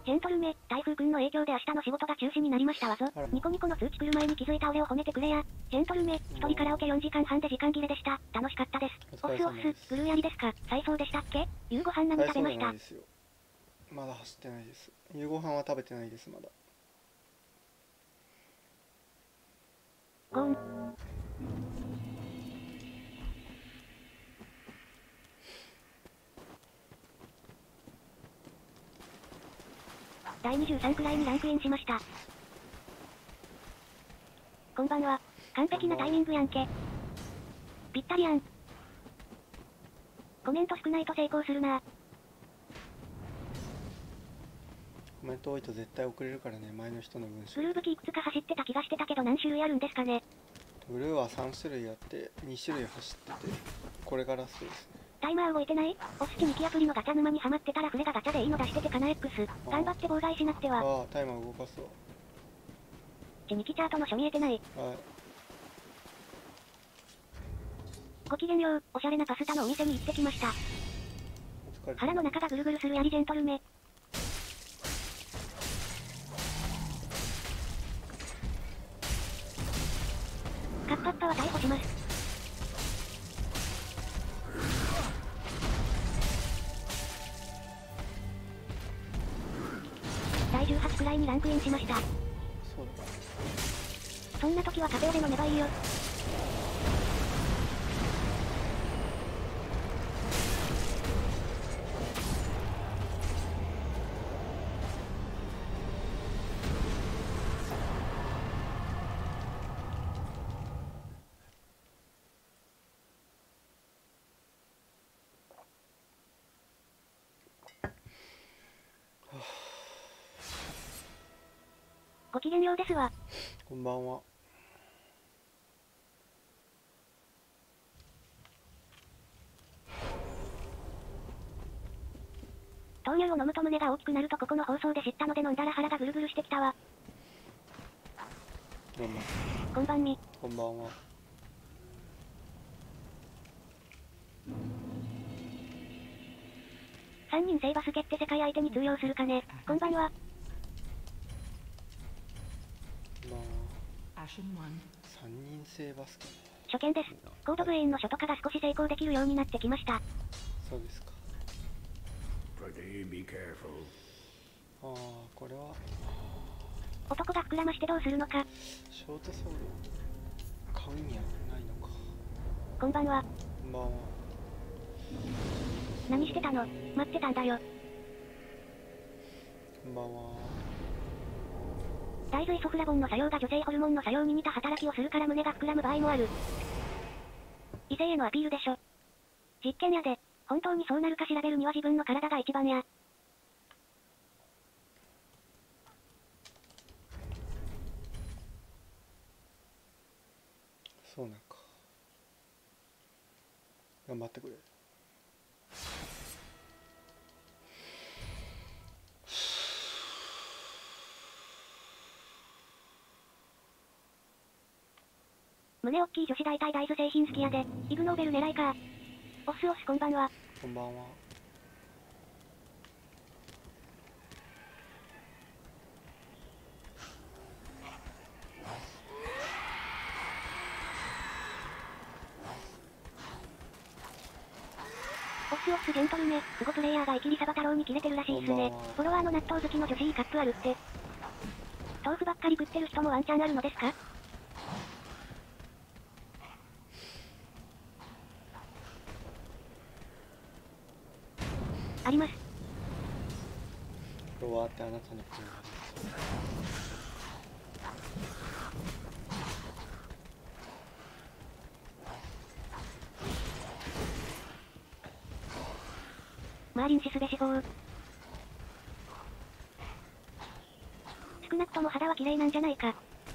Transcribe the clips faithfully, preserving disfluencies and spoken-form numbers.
ジェントルめ、台風くんの影響で明日の仕事が中止になりましたわぞ。ニコニコの通知来る前に気づいた俺を褒めてくれや。ジェントルめ、一人カラオケよんじかんはんで時間切れでした。楽しかったです。オスオス、ブルーヤリですか？再送でしたっけ？夕ご飯何食べました？ まだ走ってないです。夕ご飯は食べてないです、まだ。 ゴーン。だいにじゅうさんくらいにランクインしました。こんばんは。完璧なタイミングやんけ。ぴったりやん。コメント少ないと成功するな。 コメント多いと絶対遅れるからね、前の人の文章。 ブルー武器いくつか走ってた気がしてたけど何種類あるんですかね。 ブルーはさん種類あってに種類走ってて、これがラストですね。 タイマー動いてない？おすちミキアプリのガチャ沼にはまってたら船がガチャでいいの出しててかな X。頑張って妨害しなくては。 ああ、タイマー動かすわ。 ちミキチャートの書見えてない。 はい。 ごきげんよう、おしゃれなパスタのお店に行ってきました。腹の中がぐるぐるするやりジェントルめ。カッパッパは逮捕します。だいじゅうはちくらいにランクインしました。 そうだ。 そんな時はカフェオレ飲めばいいよ。ごきげんようですわ。 こんばんは。 豆乳を飲むと胸が大きくなるとここの放送で知ったので飲んだら腹がぐるぐるしてきたわ。 どうも。 こんばんみ。 こんばんは。 さんにん制バスケって世界相手に通用するかね。こんばんは。 こんばんは。さんにん制バスケね。 初見です。コード部員の書とかが少し成功できるようになってきました。 そうですか。ああ、これは男が膨らましてどうするのか。 ショートソール買うんやないのか。 こんばんは。 こんばんは。 何してたの？待ってたんだよ。 こんばんは。 大豆イソフラボンの作用が女性ホルモンの作用に似た働きをするから胸が膨らむ場合もある。異性へのアピールでしょ。実験やで、本当にそうなるか調べるには自分の体が一番や。 そうなんか。頑張ってくれ。 胸大きい女子大体大豆製品好きやで、イグノーベル狙いか。オスオスこんばんは。 こんばんは。 オスオスジェントルめ、スゴプレイヤーがイキリサバ太郎にキレてるらしいっすね。フォロワーの納豆好きの女子いいカップあるって。豆腐ばっかり食ってる人もワンチャンあるのですか？あります。 フォロワーってあなたの声がマーリンシスで死亡。少なくとも肌は綺麗なんじゃないか。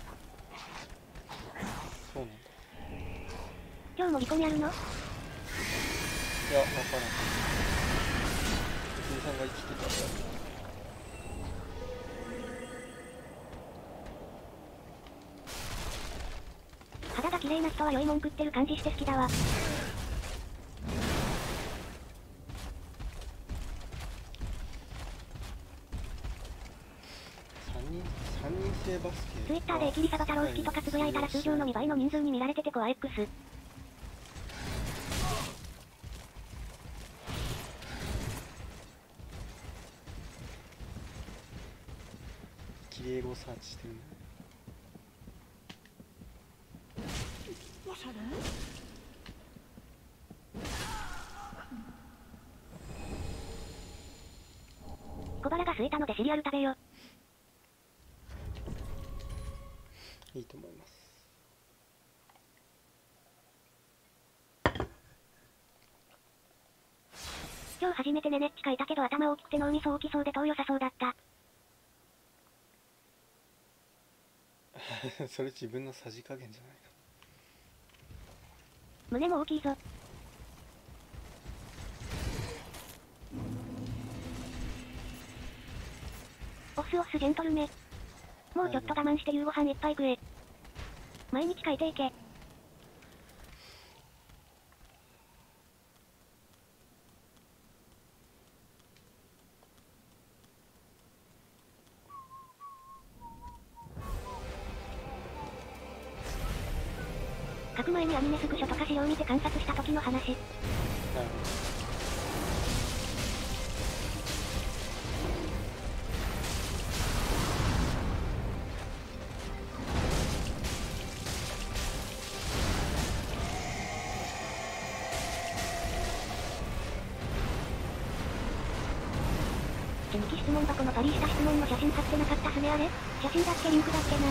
そうなんだ。 今日もリコにあるの？ いや、わからん。藤井さんが生きてたら肌が綺麗な人は良いもん食ってる感じして好きだわ。 定バスケ。 ツイッターでエキリサバ太郎好きとかつぶやいたら通常のにばいの人数に見られててコア X。 きれい語サーチしてるんだね。 小腹が空いたのでシリアル食べよ。 いいと思います。 今日初めてねねっち書いたけど頭大きくて脳みそ大きそうで遠良さそうだった。 それ自分のさじ加減じゃないの。 胸も大きいぞ。オスオスジェントルメ。もうちょっと我慢して夕ご飯いっぱい食え。毎日書いていけ。書く前にアニメスクショとか資料を見て観察した時の話。 なるほど。 地道質問箱のパリした質問の写真貼ってなかったすねあれ？写真だっけリンクだっけな。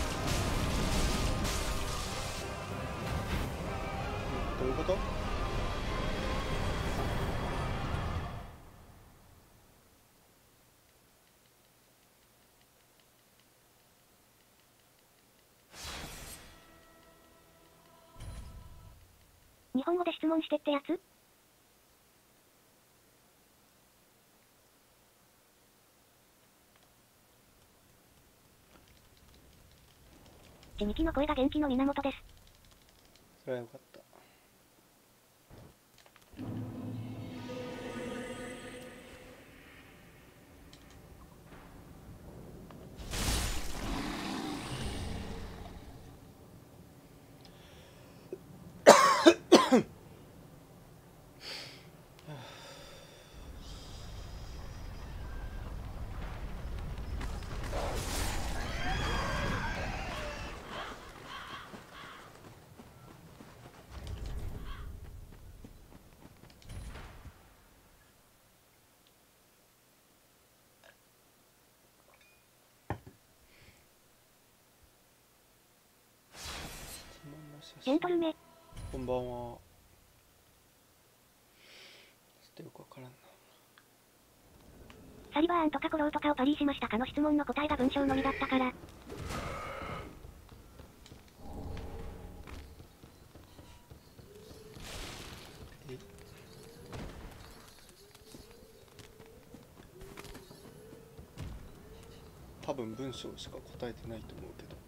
どういうこと？ 日本語で質問してってやつ？地道の声が元気の源です。 それはよかった。 ジェントルメ。 こんばんは。ちょっとよくわからんな。 サリバーンとかコローとかをパリーしましたかの質問の答えが文章のみだったから。 え多分文章しか答えてないと思うけど。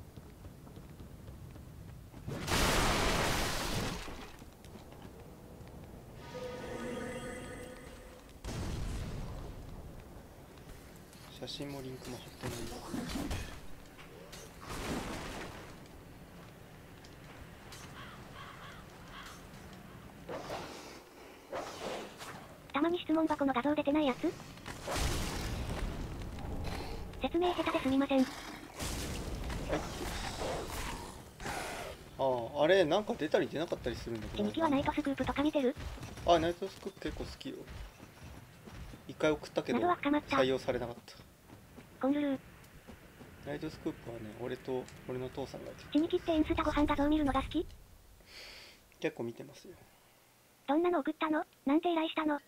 写真もリンクも貼ってない。 たまに質問箱の画像出てないやつ？説明下手ですみません。 はい。ああ、あれなんか出たり出なかったりするんだけど。 地道はナイトスクープとか見てる？ あ、ナイトスクープ結構好きよ。一回送ったけど謎は深まった。 採用されなかった。 コンルルー。 ナイトスクープはね、俺と俺の父さんが地道ってインスタご飯画像見るのが好き？ 結構見てますよ。 どんなの送ったの？なんて依頼したの？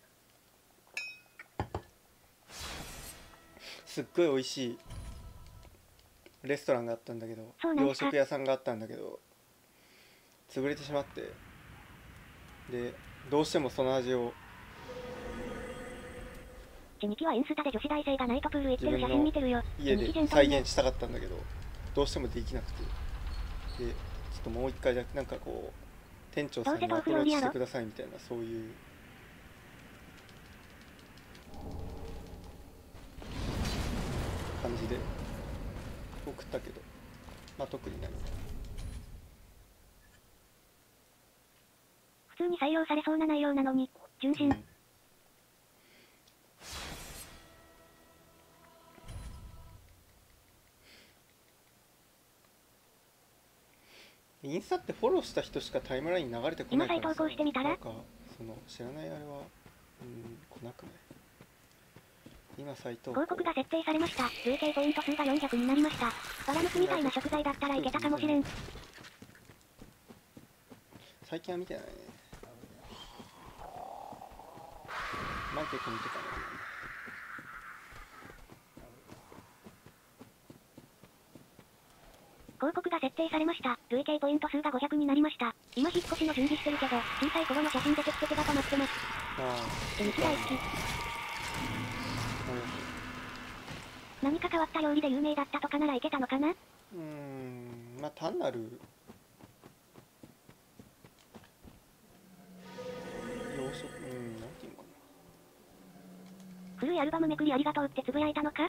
すっごい美味しいレストランがあったんだけど、洋食屋さんがあったんだけど潰れてしまって、でどうしてもその味を地道はインスタで女子大生がナイトプール行ってる写真見てるよ。 家で再現したかったんだけどどうしてもできなくて、でちょっともう一回だけなんかこう店長さんにアプローチしてくださいみたいな、そういう感じで送送ったけど、まあ特に何も。 普通に採用されそうな内容なのに純真、うんインスタってフォローした人しかタイムラインに流れてこないからさ、 今再投稿してみたら、 なんかその知らないあれは、うん、来なくない？今再投稿。 広告が設定されました。累計ポイント数がよんひゃくになりました。バラムツみたいな食材だったらいけたかもしれん。 最近は見てないね。前結構見てたね。 広告が設定されました。累計ポイント数がごひゃくになりました。今引っ越しの準備してるけど、小さい頃の写真でテクテクが溜まってます。 ああ。 手抜き大好き。何か変わった料理で有名だったとかならいけたのかな？うーん、まあ単なる洋食、うん、なんていうのかな。 古いアルバムめくりありがとうってつぶやいたのか？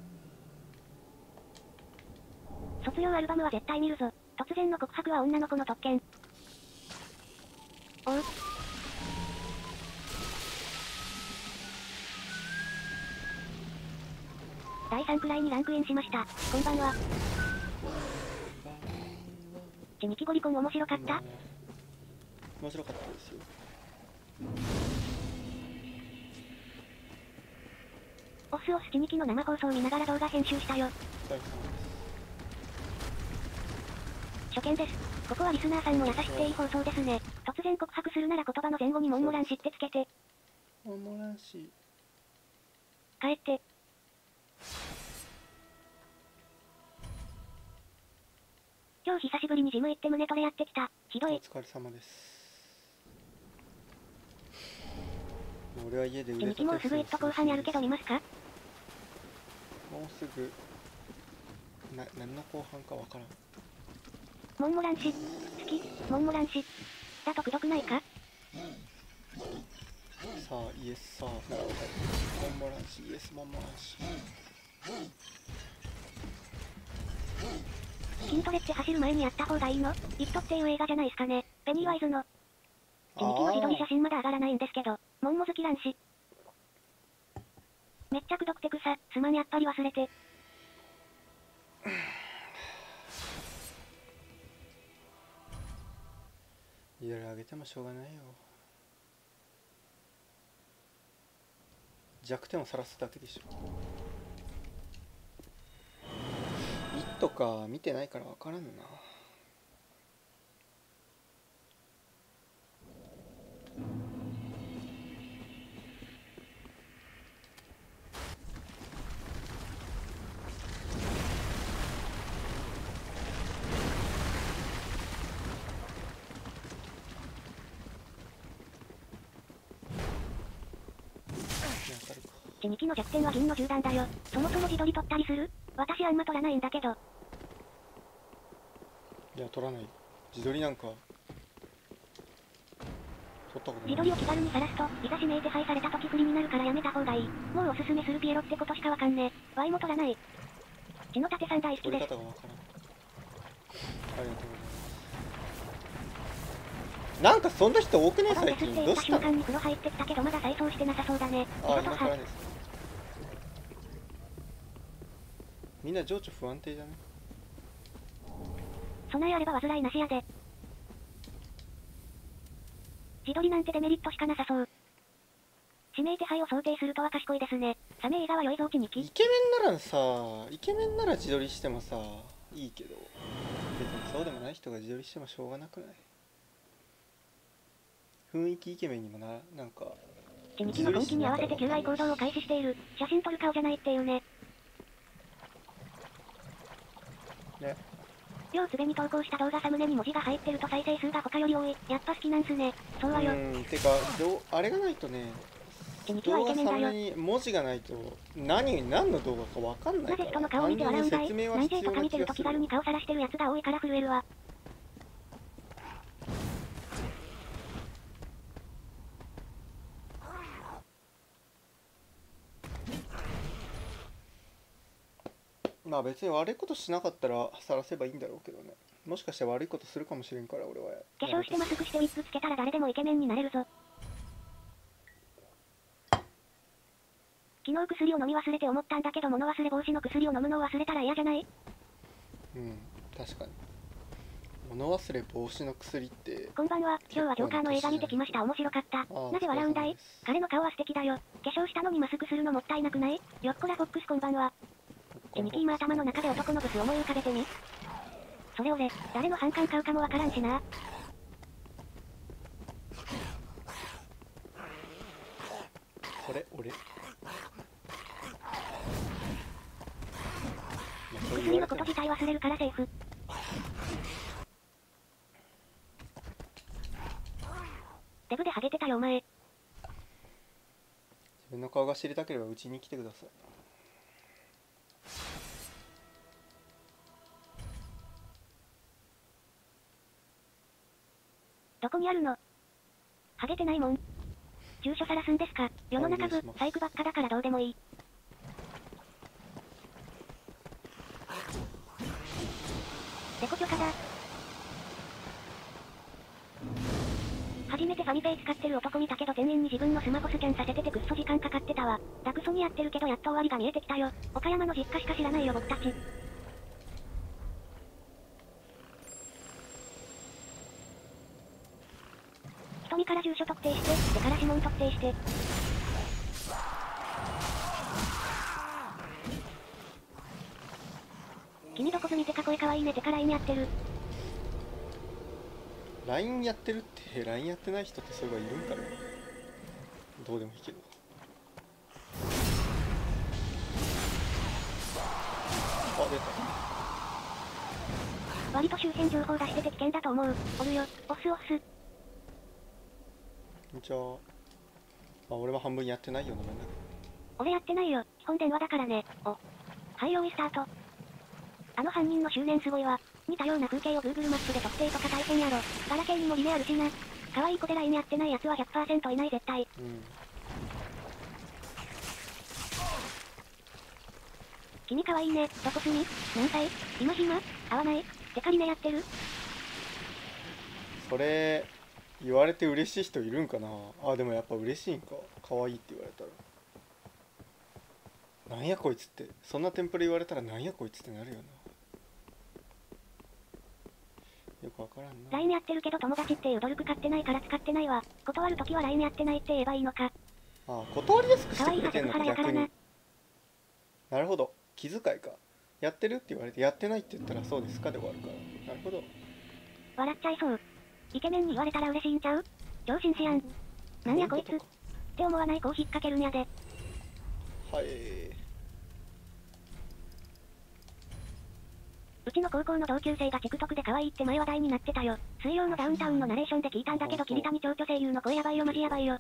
卒業アルバムは絶対見るぞ。突然の告白は女の子の特権。おう。だいさんくらいにランクインしました。こんばんは。チニキゴリコン面白かった？ 面白かったですよ。 オスオスチニキの生放送見ながら動画編集したよ。初見です。ここはリスナーさんも優しくていい放送ですね。突然告白するなら言葉の前後にモンモランシってつけて。 モンモランシ。 帰って。今日久しぶりにジム行って胸トレやってきた。ひどい。 お疲れ様です。俺は家で腕立てもうすぐ一と後半やるけど見ますか？ もうすぐな、何の後半かわからん。 モンモランシ好き？モンモランシだとくどくないか？ さあイエスさあモンモランシイエスモンモランシ。 筋トレって走る前にやった方がいいの？イットっていう映画じゃないですかね。ペニーワイズの。チニキの自撮り写真まだ上がらないんですけど、モンモ好き男子。めっちゃくどくてくさ、すまんやっぱり忘れて。 いろいろあげてもしょうがないよ。弱点を晒すだけでしょ。イットか見てないから分からんな。 チニキの弱点は銀の銃弾だよ。そもそも自撮り撮ったりする？私あんま撮らないんだけど。 いや撮らない。自撮りなんか撮ったことない。 自撮りを気軽にさらすと、いざ指名手配された時不利になるからやめた方がいい。もうおすすめするピエロってことしかわかんねえ。ワイも撮らない。血の盾さん大好きです。 撮り方がわからん。ありがとうございます。なんかそんな人多くね最近。どうしたの？ 瞬間に風呂入ってきたけどまだ再送してなさそうだね。 あ、今からです。みんな情緒不安定じゃね？ 備えあれば煩いなしやで。自撮りなんてデメリットしかなさそう。指名手配を想定するとは賢いですね。サメ映画は良いぞちにき。 イケメンならさ、イケメンなら自撮りしてもさ、いいけど、別にそうでもない人が自撮りしてもしょうがなくない？雰囲気イケメンにもな、なんかチニキの根気に合わせて求愛行動を開始している。写真撮る顔じゃないっていうね。 ね。 両つべに投稿した動画サムネに文字が入ってると再生数が他より多い。やっぱ好きなんすね。そうはよ。 うん、てか、どあれがないとね、動画サムネに文字がないと何、何の動画かわかんないから。 なぜ人の顔を見て笑うんだい？何勢とか見てると気軽に顔さらしてるやつが多いから震えるわ。 うまあ別に悪いことしなかったら晒せばいいんだろうけどね。もしかして悪いことするかもしれんから俺は。 化粧してマスクしてウィッグつけたら誰でもイケメンになれるぞ。昨日薬を飲み忘れて思ったんだけど物忘れ防止の薬を飲むのを忘れたら嫌じゃない？ うん、確かに。物忘れ防止の薬って。 こんばんは。今日はジョーカーの映画見てきました。面白かった。なぜ笑うんだい？彼の顔は素敵だよ。化粧したのにマスクするのもったいなくない？よっこらフォックスこんばんは。キニキー今頭の中で男のブス思い浮かべてみ。それ俺、誰の反感買うかもわからんしな。 それ俺。 薬のこと自体忘れるからセーフ。デブでハゲてたよお前。 自分の顔が知りたければうちに来てください。 どこにあるの？ハゲてないもん。住所さらすんですか？世の中部、細工ばっかだからどうでもいい。デコ許可だ。初めてファミペイ使ってる男見たけど店員に自分のスマホスキャンさせててくっそ時間かかってたわ。ダクソにやってるけどやっと終わりが見えてきたよ。岡山の実家しか知らないよ僕たち。瞳から住所特定して、手から指紋特定して。君どこぞ見てか声かわいいね。手からラインやってる。 ライン やってるって ライン やってない人ってそういえばいるんかね。どうでもいいけど。あ、出た。 割と周辺情報出してて危険だと思う。おるよ。オスオス。 じゃあ、あ、俺も半分やってないよな。 俺やってないよ。基本電話だからね。お。はい、用意スタート。あの犯人の執念すごいわ。似たような風景を Google マップで特定とか大変やろ。ガラケーにもリネあるしな。可愛い子で ライン やってないやつは ひゃくパーセント いない絶対。うん。君可愛いね。どこ住み？何歳？今暇？会わない？テカリネやってる？ それ、言われて嬉しい人いるんかな。あ、でもやっぱ嬉しいんか。可愛いって言われたら。なんやこいつって。そんなテンプレ言われたらなんやこいつってなるよな。よくわからんな。 ライン やってるけど友達っていう努力買ってないから使ってないわ。断るときは ライン やってないって言えばいいのか。 ああ、断りやすくしてくれてんのか逆に。なるほど。気遣いか。やってるって言われてやってないって言ったらそうですかで終わるから。なるほど。 笑っちゃいそう。イケメンに言われたら嬉しいんちゃう？超紳士やん。なんやこいつ。って思わない子を引っ掛けるんやで。 はい。 うちの高校の同級生が TikTok で可愛いって前話題になってたよ。水曜のダウンタウンのナレーションで聞いたんだけど桐谷蝶々声優の声やばいよマジやばいよ。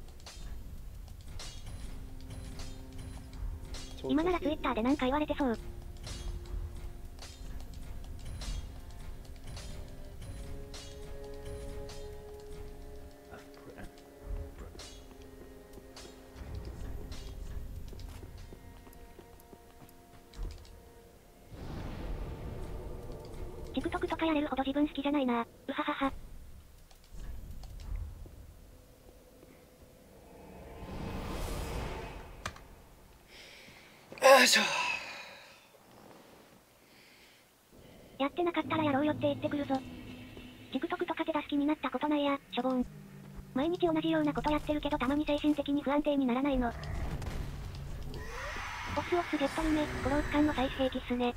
今なら Twitter でなんか言われてそう。TikTok とかやれるほど自分好きじゃないな。うははは。 よいしょ。 やってなかったらやろうよって言ってくるぞ。TikTok とか手出す気になったことないや、しょぼん。毎日同じようなことやってるけどたまに精神的に不安定にならないの。オスオスジェット夢、ゴロース間の再兵器っすね。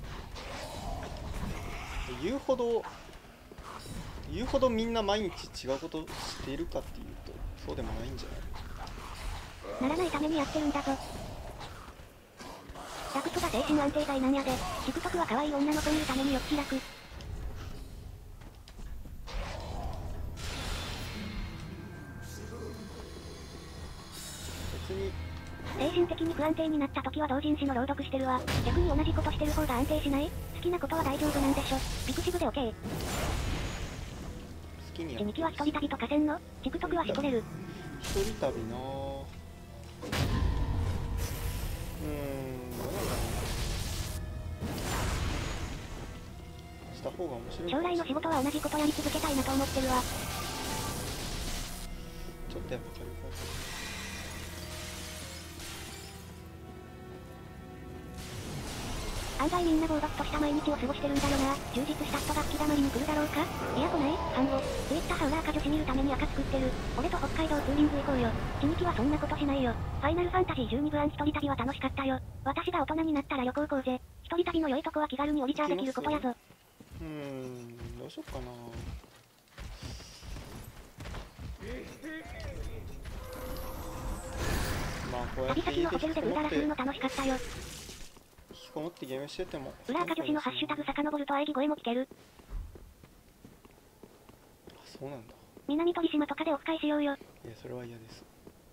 言うほど言うほどみんな毎日違うことしているかっていうとそうでもないんじゃない？ ならないためにやってるんだぞ。ダクソが精神安定剤なんやで。TikTok は可愛い女の子見るためによく開く。 別に精神的に不安定になった時は同人誌の朗読してるわ。逆に同じことしてる方が安定しない？好きなことは大丈夫なんでしょ。ピクシブで OK。好きにや地道は一人旅とかせんの？ TikTok はしこれる。 一人旅なぁ。うーん、どうなんだろ方が面白い。 将来の仕事は同じことやり続けたいなと思ってるわ。 ちょっとやっぱ軽く案外みんな暴漠とした毎日を過ごしてるんだよな。充実した人が吹き溜まりに来るだろうか。いや来ない。ファンをツイッターハウラーか女子見るために赤作ってる。俺と北海道ツーリング行こうよ。地域はそんなことしないよ。ファイナルファンタジーじゅうに部案一人旅は楽しかったよ。私が大人になったら旅行行こうぜ。一人旅の良いとこは気軽に降りチャーできることやぞ。 うーん、どうしよっかな。まあこうやって旅先のホテルでぐうたらするの楽しかったよ。 引きこもってゲームしてても。 裏垢女子のハッシュタグ遡ると喘ぎ声も聞ける。 あ、そうなんだ。 南鳥島とかでオフ会しようよ。 いや、それは嫌です。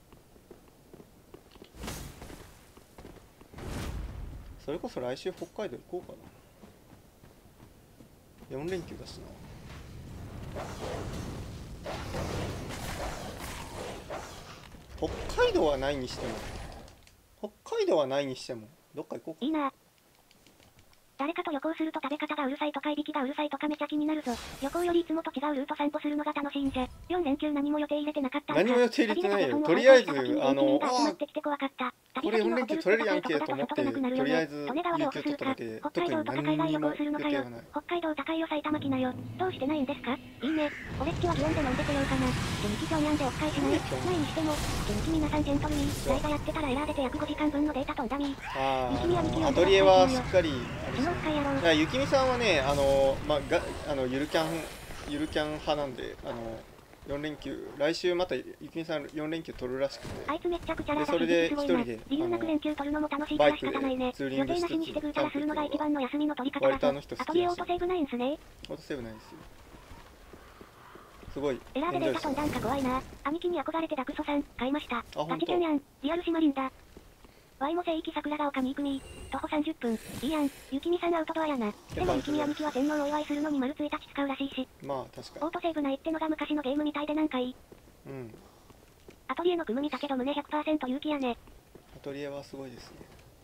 それこそ来週北海道行こうかな。よん連休だしな。北海道はないにしても北海道はないにしてもどっか行こうか。 いいな。誰かと旅行すると食べ方がうるさいとかいびきがうるさいとかめちゃ気になるぞ。旅行よりいつもと違うルート散歩するのが楽しいんじゃ。よん連休何も予定入れてなかったんか。 何も予定入れてないよ。とりあえずあのあこれよん連休取れるやんけと思ってとりあえず有給取っただけで特に何にも予定がない。 北海道高いよ埼玉来なよ。どうしてないんですか。いいね。俺っちは祇園で飲んでこようかな。地域ピョンヤンでオフ会しない。ないにしても地域皆さんジェントルミー。ライガやってたらエラー出て約ごじかんぶんのデータ飛んだみー。 ああ、アトリエはしっかりあれですね。ゆきみさんはね、あのまあがあのゆるキャンゆるキャン派なんで、あのよん連休来週またゆきみさんよん連休取るらしくて、 あいつめっちゃくちゃラでそれで一人で理由なく連休取るのも楽しいから仕方ないね。予定なしにしてぐうたらするのが一番の休みの取り方だぞ。アトリエオートセーブないんすね。 オートセーブないですよ。すごいエラーでデータ飛んだんか怖いな。兄貴に憧れてダクソさん買いました。ガチキャンやん。リアルシマリンだ。ワイも聖域桜ヶ丘に行くみー。徒歩さんじゅっぷん。いいやん。ゆきみさんアウトドアやな。でもゆきみ兄貴は天皇をお祝いするのに丸ついたち使うらしいし。 まあ確かに。 オートセーブないってのが昔のゲームみたいでなんかいい。 うん。 アトリエの組見たけど胸 ひゃくパーセント 勇気やね。 アトリエはすごいですね。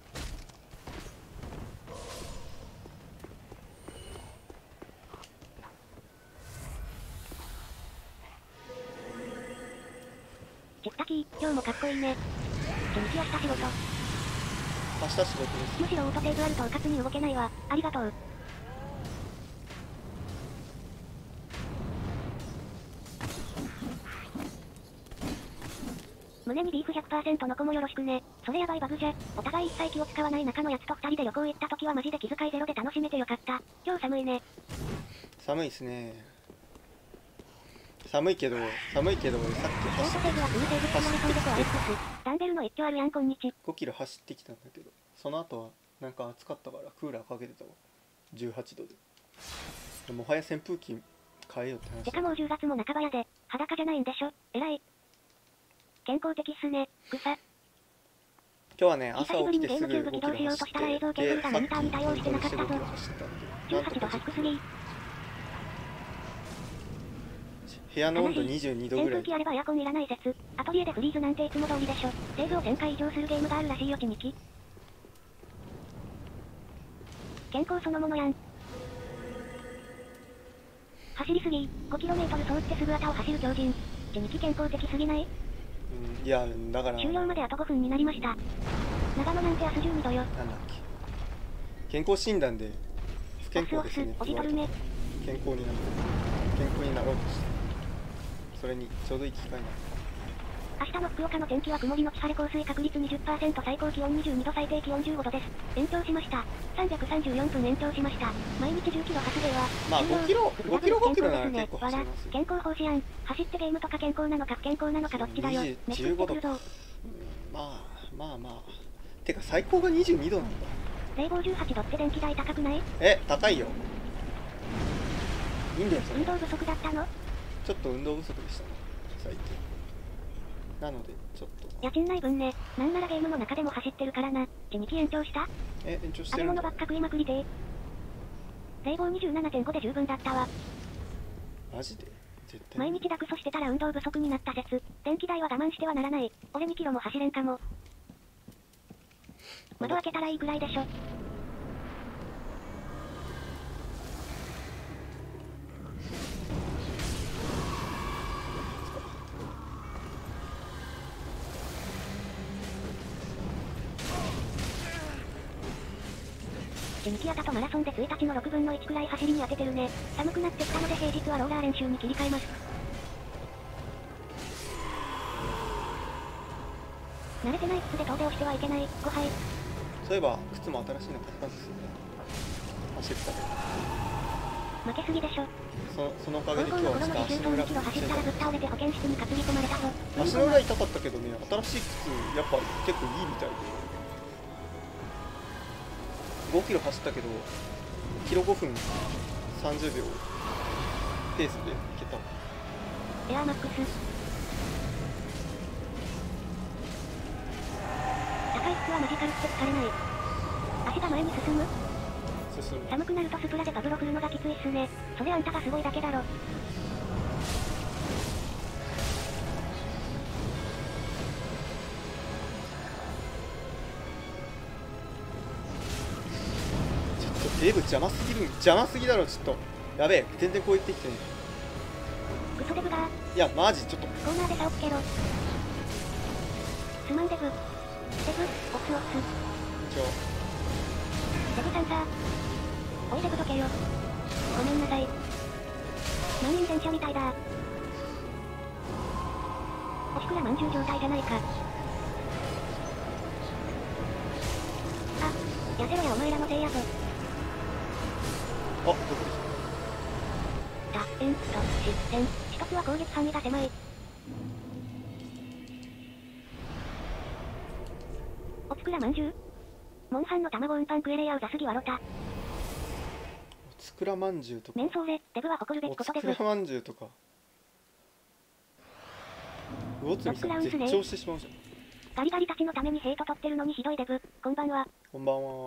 チフタキー、今日もかっこいいね。地道はした仕事。 明日仕事です。 むしろオートセーブあるとうかつに動けないわ。ありがとう。胸にビーフ ひゃくパーセント の子もよろしくね。それやばいバグじゃ。お互い一切気を使わない中のやつと二人で旅行行った時はマジで気遣いゼロで楽しめてよかった。今日寒いね。 寒いっすね。寒いけど、寒いけど、さっき走ってダンベルの一挙あるやん、こんにち。 ごキロ走ってきたんだけど、その後はなんか暑かったからクーラーかけてたわ。じゅうはちどで。もはや扇風機変えようって話。 てかもうじゅうがつも半ばやで、裸じゃないんでしょ。えらい。健康的っすね、草。 今日はね、朝起きてすぐごキロ走って、で、さっきじゅうごキロ走ったんだけど、 じゅうはちどハスクスリー。 部屋の温度にじゅうにどぐらい。 扇風機あればエアコンいらない説。アトリエでフリーズなんていつも通りでしょ。セーブをせんかい以上するゲームがあるらしいよ、ちみき。健康そのものやん。走りすぎ、ごキロメートル走ってすぐあたを走る狂人。ちみき健康的すぎない？ うん、いや、だから。 終了まであとごふんになりました。長野なんて明日じゅうにどよ。 なんだっけ。健康診断で不健康ですね。 おじとるね。 健康になる。健康になろうとして。それにちょうどいい機会なの。 明日の福岡の天気は曇りのち晴れ降水確率 にじゅっパーセント 最高気温にじゅうにど最低気温じゅうごどです。延長しました。さんびゃくさんじゅうよんぷん延長しました。毎日じゅっキロ発令は。 まあごキロ、ごキロごキロなら結構走りますよ。 健康奉仕やん。走ってゲームとか健康なのか不健康なのかどっちだよ。 じゅうごど。まあまあまあ。てか最高がにじゅうにどなんだ。 冷房じゅうはちどって電気代高くない？ え、高いよ。いいんだよそれ。 運動不足だったの？ ちょっと運動不足でしたね、最近。なので、ちょっと。 家賃ない分ね、なんならゲームの中でも走ってるからな。地道延長した？ え、延長してる。 食べ物ばっか食いまくりで。冷房 にじゅうななてんご で十分だったわ。 マジで？絶対。 毎日ダクソしてたら運動不足になった説。電気代は我慢してはならない。俺にキロも走れんかも。窓開けたらいいくらいでしょ。 地にきあたとマラソンでついたちのろくぶんのいちくらい走りに当ててるね。寒くなってきたので平日はローラー練習に切り替えます。慣れてない靴で遠出をしてはいけない。ごはい。 そういえば靴も新しいの買ったんですよね。走ったけど負けすぎでしょ。 そ, そのおかげで今日はちょっと足の裏走ったらぶっ倒れて保健室に担ぎ込まれたぞ。 足の裏痛かったけどね、新しい靴やっぱ結構いいみたいでごキロ走ったけどキロごふんさんじゅうびょうペースでいけた。 エアーマックス高い靴はマジカルって疲れない。足が前に進む進む。 寒くなるとスプラでパブロ振るのがきついっすね。それあんたがすごいだけだろ。 デブ邪魔すぎる、邪魔すぎだろ。ちょっとやべえ、全然こう言ってきてね。 クソデブだー。 いやマジちょっとコーナーで差をつけろ。すまんデブ。デブ、オスオス。 一応デブさんさ。おいデブどけよ。ごめんなさい。満員電車みたいだー。おしくらまんじゅう状態じゃないか。あ、痩せろやお前らのせいやぞ。 あ、どこでしただ、えん、と、失点。一つは攻撃範囲が狭い。おつくらまんじゅうモンハンの卵運搬クエレやうざすぎわろた。 おつくらまんじゅうとか。 メンソーレ、デブは誇るべきことデブ。 おつくらまんじゅうとか。魚津さん絶頂してしまうじゃん。 ガリガリたちのためにヘイト取ってるのにひどいデブ。こんばんは。 こんばんは。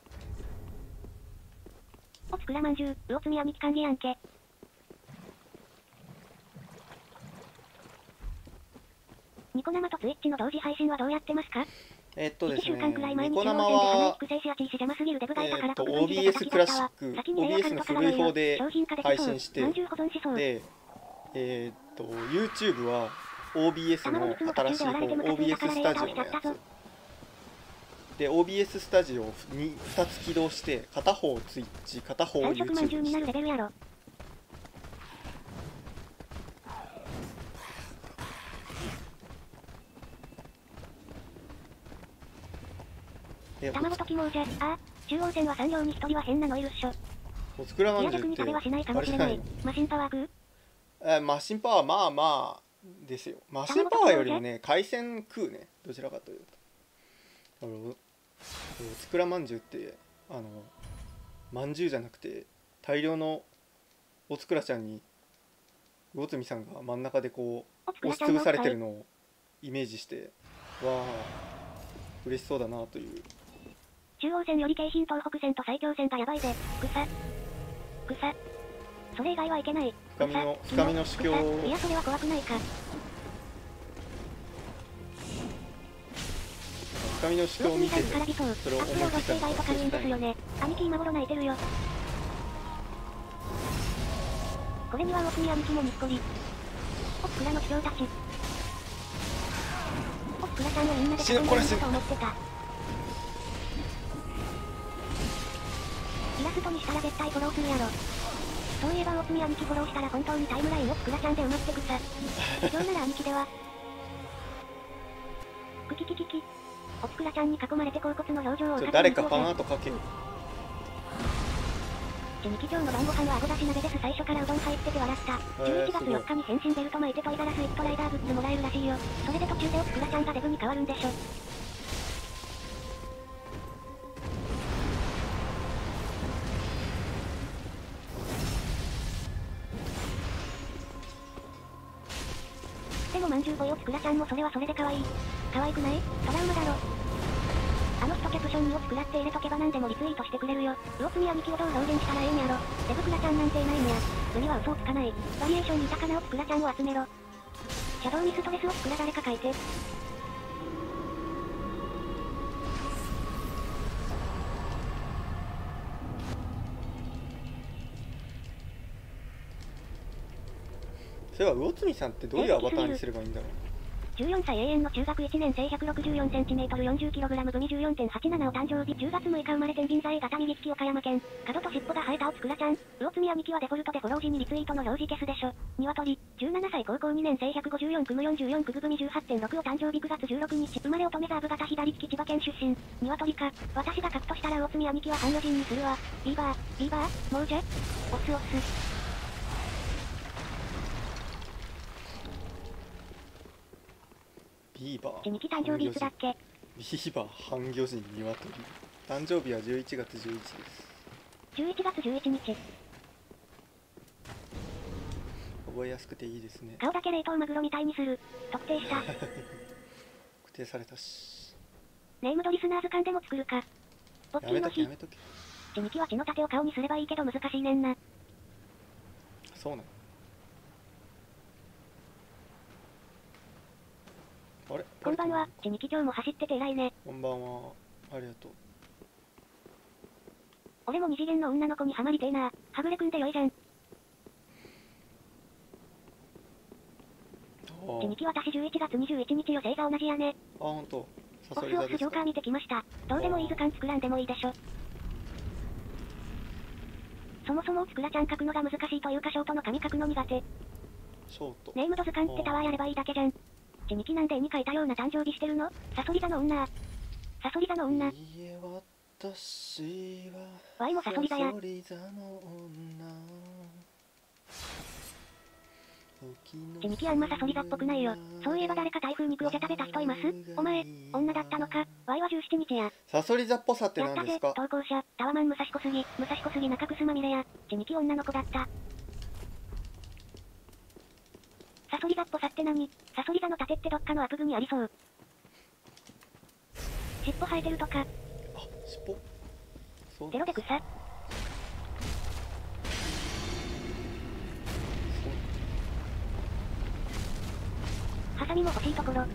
おつくらまんじゅう、魚津宮みきかんぎやんけ。ニコ生とツイッチの同時配信はどうやってますか？ えっとですね、 いっしゅうかんくらい前にニコ生は、 ええっと、オービーエス クラシック、オービーエス の古い方で配信して、で、えっと、YouTube は オービーエス の新しい方、オービーエス スタジオのやつ。で、オービーエス スタジオにふたつ起動して、片方ツイッチ、片方 YouTube にして。 卵ときもうじゃ、あ、中央線はさん両にひとりは変なのいるっしょ。 おつくらまんじゅうって、 あれじゃない。マシンパワー食う？ え、マシンパワー、まあまあですよ。マシンパワーよりもね、海鮮食うね。どちらかというと。おつくらまんじゅうって、あの、まんじゅうじゃなくて、大量のおつくらちゃんに、魚住さんが真ん中でこう、押しつぶされてるのをイメージして、わあ、嬉しそうだなという。 中央線より京浜東北線と埼京線がやばいぜ。草。草。それ以外はいけない。 深みの、深みの主教を。 いや、それは怖くないか。 深みの主教を見てて、それを思いついたのが意外と軽いんですよね。兄貴今頃泣いてるよ。これには大国兄貴もにっこり。おつくらの主張たち。おつくらさんをみんなで囲んでると思ってた。イラストにしたら絶対フォローするやろ。そういえば大国兄貴フォローしたら本当にタイムラインをつくらちゃんで埋まってくさ。今日なら兄貴では。クキキキキ。おつくらちゃんに囲まれて甲骨の表情を誰かファンアートかける。 地にき町の晩ご飯はあごだし鍋です。最初からうどん入ってて笑った。じゅういちがつよっかに変身ベルト巻いてトイガラスイットライダーグッズもらえるらしいよ。それで途中でおつくらちゃんがデブに変わるんでしょ。でもまんじゅうボイおつくらちゃんもそれはそれで可愛い。可愛くない？トラウマだろ。あの人キャプションにおつくらって入れとけば何でもリツイートしてくれるよ。魚住兄貴をどう表現したらええんやろ。デブクラちゃんなんていないんや。図には嘘をつかない。バリエーション豊かなおつくらちゃんを集めろ。シャドウにストレスをつくら誰か書いて。 それは魚住さんってどういうアバターにすればいいんだろう。 じゅうよんさい永遠の中学いちねん生 ひゃくろくじゅうよんセンチメートル よんじゅっキログラム 部に じゅうよんてんはちなな お誕生日じゅうがつむいか生まれ天秤座 A 型右利き岡山県角と尻尾が生えたおつくらちゃん魚積み兄貴はデフォルトでフォロー時にリツイートの表示消すでしょ鶏じゅうななさい高校にねん生 ひゃくごじゅうよん組よんじゅうよん区部部 にじゅうはちてんろく お誕生日くがつじゅうろくにち生まれ乙女座部型左利き千葉県出身鶏か私が書くとしたら魚積み兄貴は半魚人にするわビーバービーバーもうじゃオスオスビーバーちにき誕生日いつだっけビーバー半魚人鶏誕生日はじゅういちがつじゅういちですじゅういちがつじゅういちにち覚えやすくていいですね顔だけ冷凍マグロみたいにする特定した特定されたしネームドリスナー図鑑でも作るかポッキーの日やめとけちにきは血の盾を顔にすればいいけど難しいねんなそうなのあれこんばんは、ちにき今日も走ってて偉いね。 こんばんは、ありがとう。 俺も二次元の女の子にハマりてえな。はぐれくんでよいじゃん。ちにき私じゅういちがつにじゅういちにちよ星座同じやね。 あ、ほんと。 オスオスジョーカー見てきました。どうでもいい図鑑作らんでもいいでしょ。そもそもつくらちゃん書くのが難しいというかショートの紙書くの苦手。 ショート。 ネームド図鑑ってタワーやればいいだけじゃん。ちにきなんで絵に描いたような誕生日してるの？サソリ座の女。サソリ座の女。いいえ、私は。 ワイもサソリ座や。 サソリ座の女。 ちにきあんまサソリ座っぽくないよ。そういえば誰か台風肉お茶食べた人います？お前、女だったのか。ワイはじゅうしちにちや。 サソリ座っぽさって何ですか？ やったぜ、投稿者、タワマン武蔵小杉、武蔵小杉中楠まみれや。ちにき女の子だった。サソリ座っぽさって何？サソリ座の盾ってどっかのアプグにありそう。尻尾生えてるとか。あ、 尻尾？そう。 ゼロで草。ハサミも欲しいところ。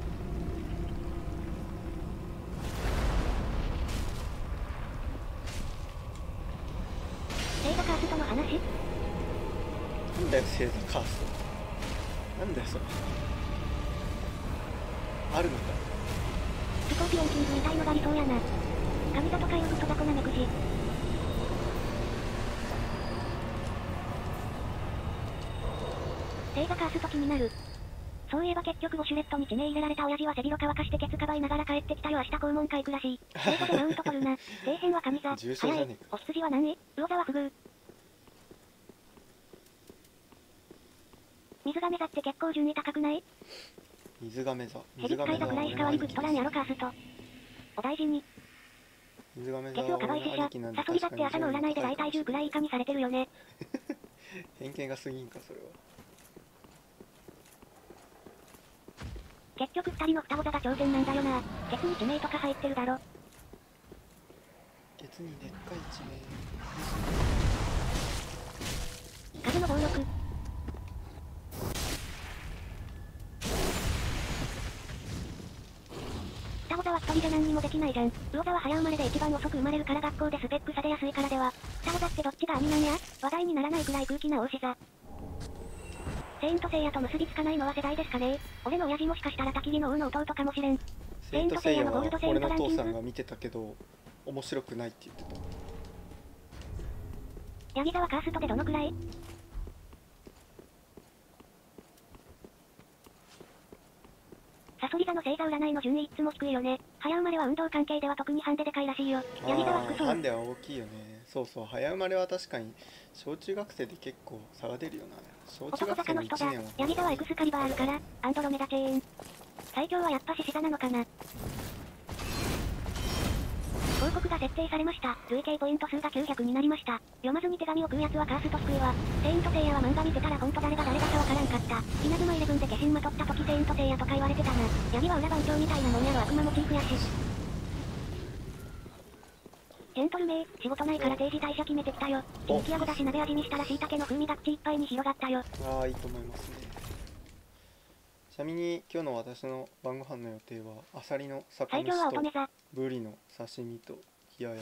星座カーストの話？ なんだよ星座カースト。なんだよそれ。あるのか。 スコーピオンキングみたいのが理想やな。神座とかよくとだこなめくじ。星座カースト気になる。そういえば結局ウォシュレットに地名入れられた親父は背広乾かしてケツかばいながら帰ってきたよ。明日肛門会くらしい。英語でマウント取るな。底辺は神座。早い。お羊は何位？魚座は不遇。水亀座って結構順位高くない？ 水亀座。 ヘリ使いだくらいしか割り食っとらんやろカースト。お大事に。 水亀座ケツをかばいししゃ。サソリ座って朝の占いで大体じゅうくらい以下にされてるよね。 偏見が過ぎんかそれは。 結局二人の双子座が頂点なんだよな。ケツに地名とか入ってるだろ。 ケツにでっかい地名。 風の暴力。双子座は一人で何にもできないじゃん。魚座は早生まれで一番遅く生まれるから学校でスペック差出やすいからでは。双子座ってどっちが兄なんや？話題にならないくらい空気な大志座。セイントセイヤと結びつかないのは世代ですかね。俺の親父もしかしたら焚き火の王の弟かもしれん。 セイントセイヤは俺の父さんが見てたけど面白くないって言ってた。 ヤギ座はカーストでどのくらい？サソリ座の星座占いの順位いつも低いよね。早生まれは運動関係では特にハンデでかいらしいよ。ヤギ座は低そう。 ハンデは大きいよね。そうそう、早生まれは確かに小中学生で結構差が出るよな。小中学生のいちねんはヤギ座はエクスカリバーあるからアンドロメダチェーン。最強はやっぱ獅子座なのかな。広告が設定されました。累計ポイント数がきゅうひゃくになりました。読まずに手紙を食うやつはカースト救いわ。セイントセイヤは漫画見てたらほんと誰が誰だかわからんかった。稲妻イレブンで化身まとった時セイントセイヤとか言われてたな。ヤギは裏番長みたいなもんやろ。悪魔モチーフやし。ジェントルメイ、仕事ないから定時退社決めてきたよ。キンキヤゴだし鍋味にしたら椎茸の風味が口いっぱいに広がったよ。 ああ、いいと思いますね。ちなみに今日の私の晩ご飯の予定はアサリの酒蒸しとブリの刺身と冷ややっこです。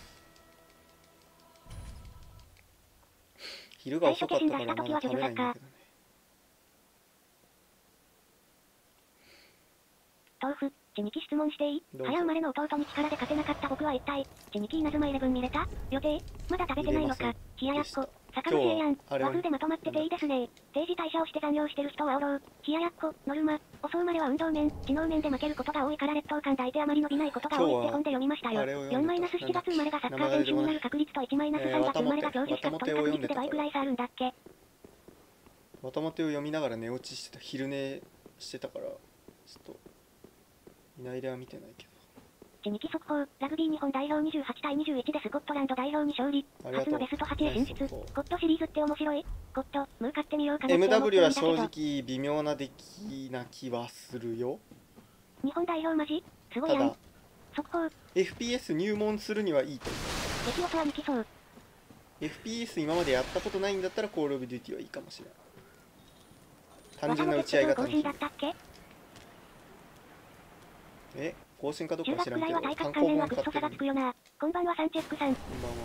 昼が遅かったからまだ食べないんだけどね。 豆腐、ちにき質問していい？早生まれの弟に力で勝てなかった僕は一体、ちにき稲妻イレブン見れた？予定？まだ食べてないのか？冷ややっこ、酒蒸しえやん。和風でまとまってていいですね。定時退社をして残業してる人はおろう。冷ややっこ、ノルマ、遅生まれは運動面、知能面で負けることが多いから劣等感抱いてあまり伸びないことが多いって本で読みましたよ。よんマイナスしちがつ生まれがサッカー選手になる確率といちマイナスさんがつ生まれが教授資格取る確率で倍くらい差あるんだっけ？ まとまってを読みながら寝落ちしてた、昼寝してたから、ちょっと、いないでは見てないけど。 ちにき速報、ラグビー日本代表にじゅうはちたいにじゅういちでスコットランド代表に勝利。初のベストはちへ進出。コットシリーズって面白い？コット、向かってみようかなってエムダブリュー思ってるんだけど。 は正直微妙な出来な気はするよ。 日本代表マジ？すごいやん。 ただ、 速報。 エフピーエス 入門するにはいいと思う。 激遅はにきそう。 エフピーエス 今までやったことないんだったらコールオブデューティはいいかもしれない。単純な打ち合いが楽しい。え、更新かどうかは知らんけど、単行本買ってる。 こんばんはサンチェックさん。 こんばんは。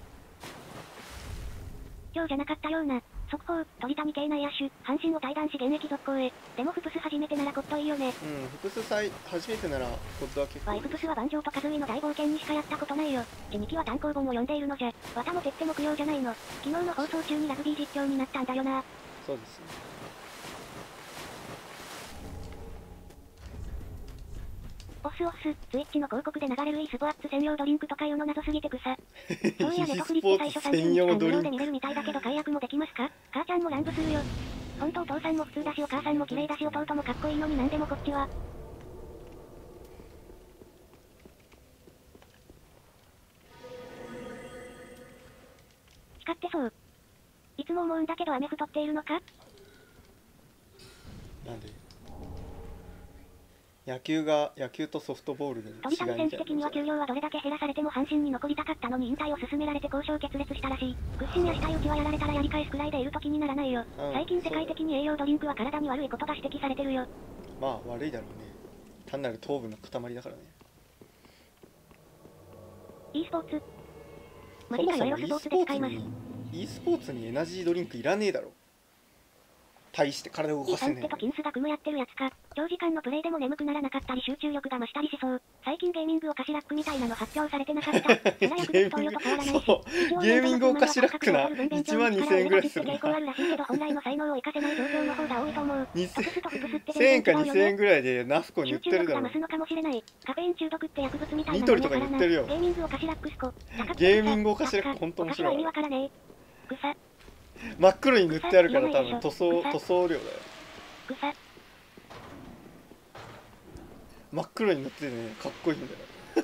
今日じゃなかったような。速報、鳥谷圭内野手、阪神を退団し現役続行へ。でもフプス初めてならコットいいよね。 うん、フプスさい初めてならコットは結構いい。 ワイフプスは万丈とカズイの大冒険にしかやったことないよ。ちにきは単行本を読んでいるのじゃ。綿もてっても供養じゃないの。昨日の放送中にラグビー実況になったんだよな。 そうですね。 オスオス、ツイッチの広告で流れる e スポーツ専用ドリンクとかいうの謎すぎて草。そういやネトフリって最初さんじゅうにちかん無料で見れるみたいだけど解約もできますか？母ちゃんも乱舞するよ。ほんとお父さんも普通だしお母さんも綺麗だし弟もかっこいいのになんでもこっちは。光ってそう。いつも思うんだけど雨太っているのか？ なんで？野球が野球とソフトボールの違いみたいな。 鳥谷選手的には給料はどれだけ減らされても阪神に残りたかったのに引退を勧められて交渉決裂したらしい。屈伸や死体打ちはやられたらやり返すくらいでいると気にならないよ。うん、最近世界的に栄養ドリンクは体に悪いことが指摘されてるよ。 まあ悪いだろうね。単なる糖分の塊だからね。 e スポーツマジかヨレロスポーツで使います。 e スポーツにエナジードリンクいらねえだろ。大して体を動かせねえ。 イーサンってとキンスが組むやってるやつか。長時間のプレイでも眠くならなかったり集中力が増したりしそう。最近ゲーミングお菓子ラックみたいなの発表されてなかった。ゲーミングお菓子ラックな。いちまんにせんえんぐらいするな。せんえんかにせんえんぐらいでナフコに売ってるだろ。 カフェイン中毒って薬物みたいな。 ニトリとかに売ってるよ。 ゲーミングお菓子ラックスコ。 ゲーミングお菓子ラック本当面白い。 草。 真っ黒に塗ってあるから多分塗装塗装料だよ。真っ黒に塗ってね、かっこいいんだよ。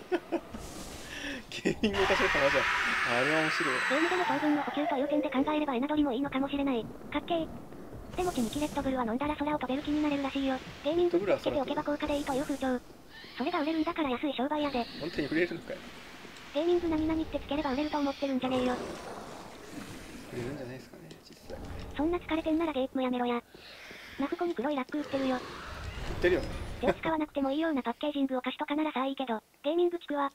ゲーミングおかしいかなじゃあ。あれは面白い。 ゲームでの糖分の補給という点で考えればエナドリもいいのかもしれない。かっけー。でもちにきレッドブルは飲んだら空を飛べる気になれるらしいよ。ゲーミングつけておけば高価でいいという風潮。それが売れるんだから安い商売やで。 本当に売れるのかよ。 ゲーミング何々ってつければ売れると思ってるんじゃねえよ。 売れるんじゃないですかね、実際。 そんな疲れてんならゲームやめろや。ナフコに黒いラック売ってるよ。 売ってるよね。 手を使わなくてもいいようなパッケージングお菓子とかならさあいいけど、ゲーミングちくわ。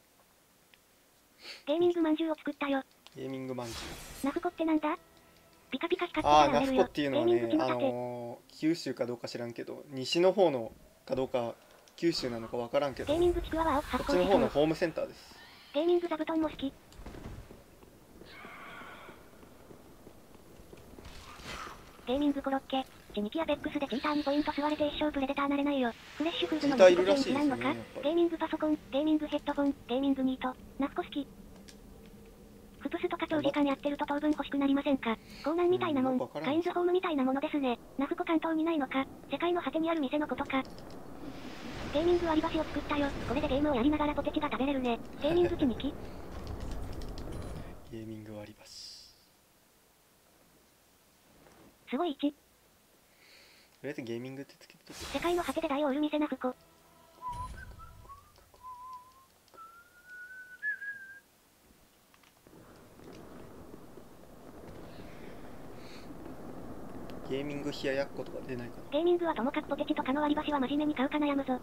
ゲーミングまんじゅうを作ったよ。 ゲーミングまんじゅう。 ナフコってなんだ？ピカピカ光ってたら売れるよ。 あー、ナフコっていうのはね、あのー、九州かどうか知らんけど、西の方のかどうか九州なのかわからんけど、 ゲーミングちくわはこっちの方のホームセンターです。 ゲーミング座布団も好き。ゲーミングコロッケ。ちにきアペックスでチーターにポイント吸われて一生プレデターなれないよ。フレッシュフーズのニコテイン知らんのか？ゲーミングパソコン、ゲーミングヘッドフォン、ゲーミングニート。ナフコ好き。フプスとか長時間やってると糖分欲しくなりませんか？コーナンみたいなもん、カインズホームみたいなものですね。ナフコ関東にないのか？世界の果てにある店のことか。ゲーミング割り箸を作ったよ。これでゲームをやりながらポテチが食べれるね。ゲーミングちにき。 ゲーミング割り箸。 すごいいち。 とりあえずゲーミングってつけてとけ。 世界の果てで台を売る店ナフコ。 ゲーミング冷ややっことか出ないかな。 ゲーミングはともかくポテチとかの割り箸は真面目に買うか悩むぞ。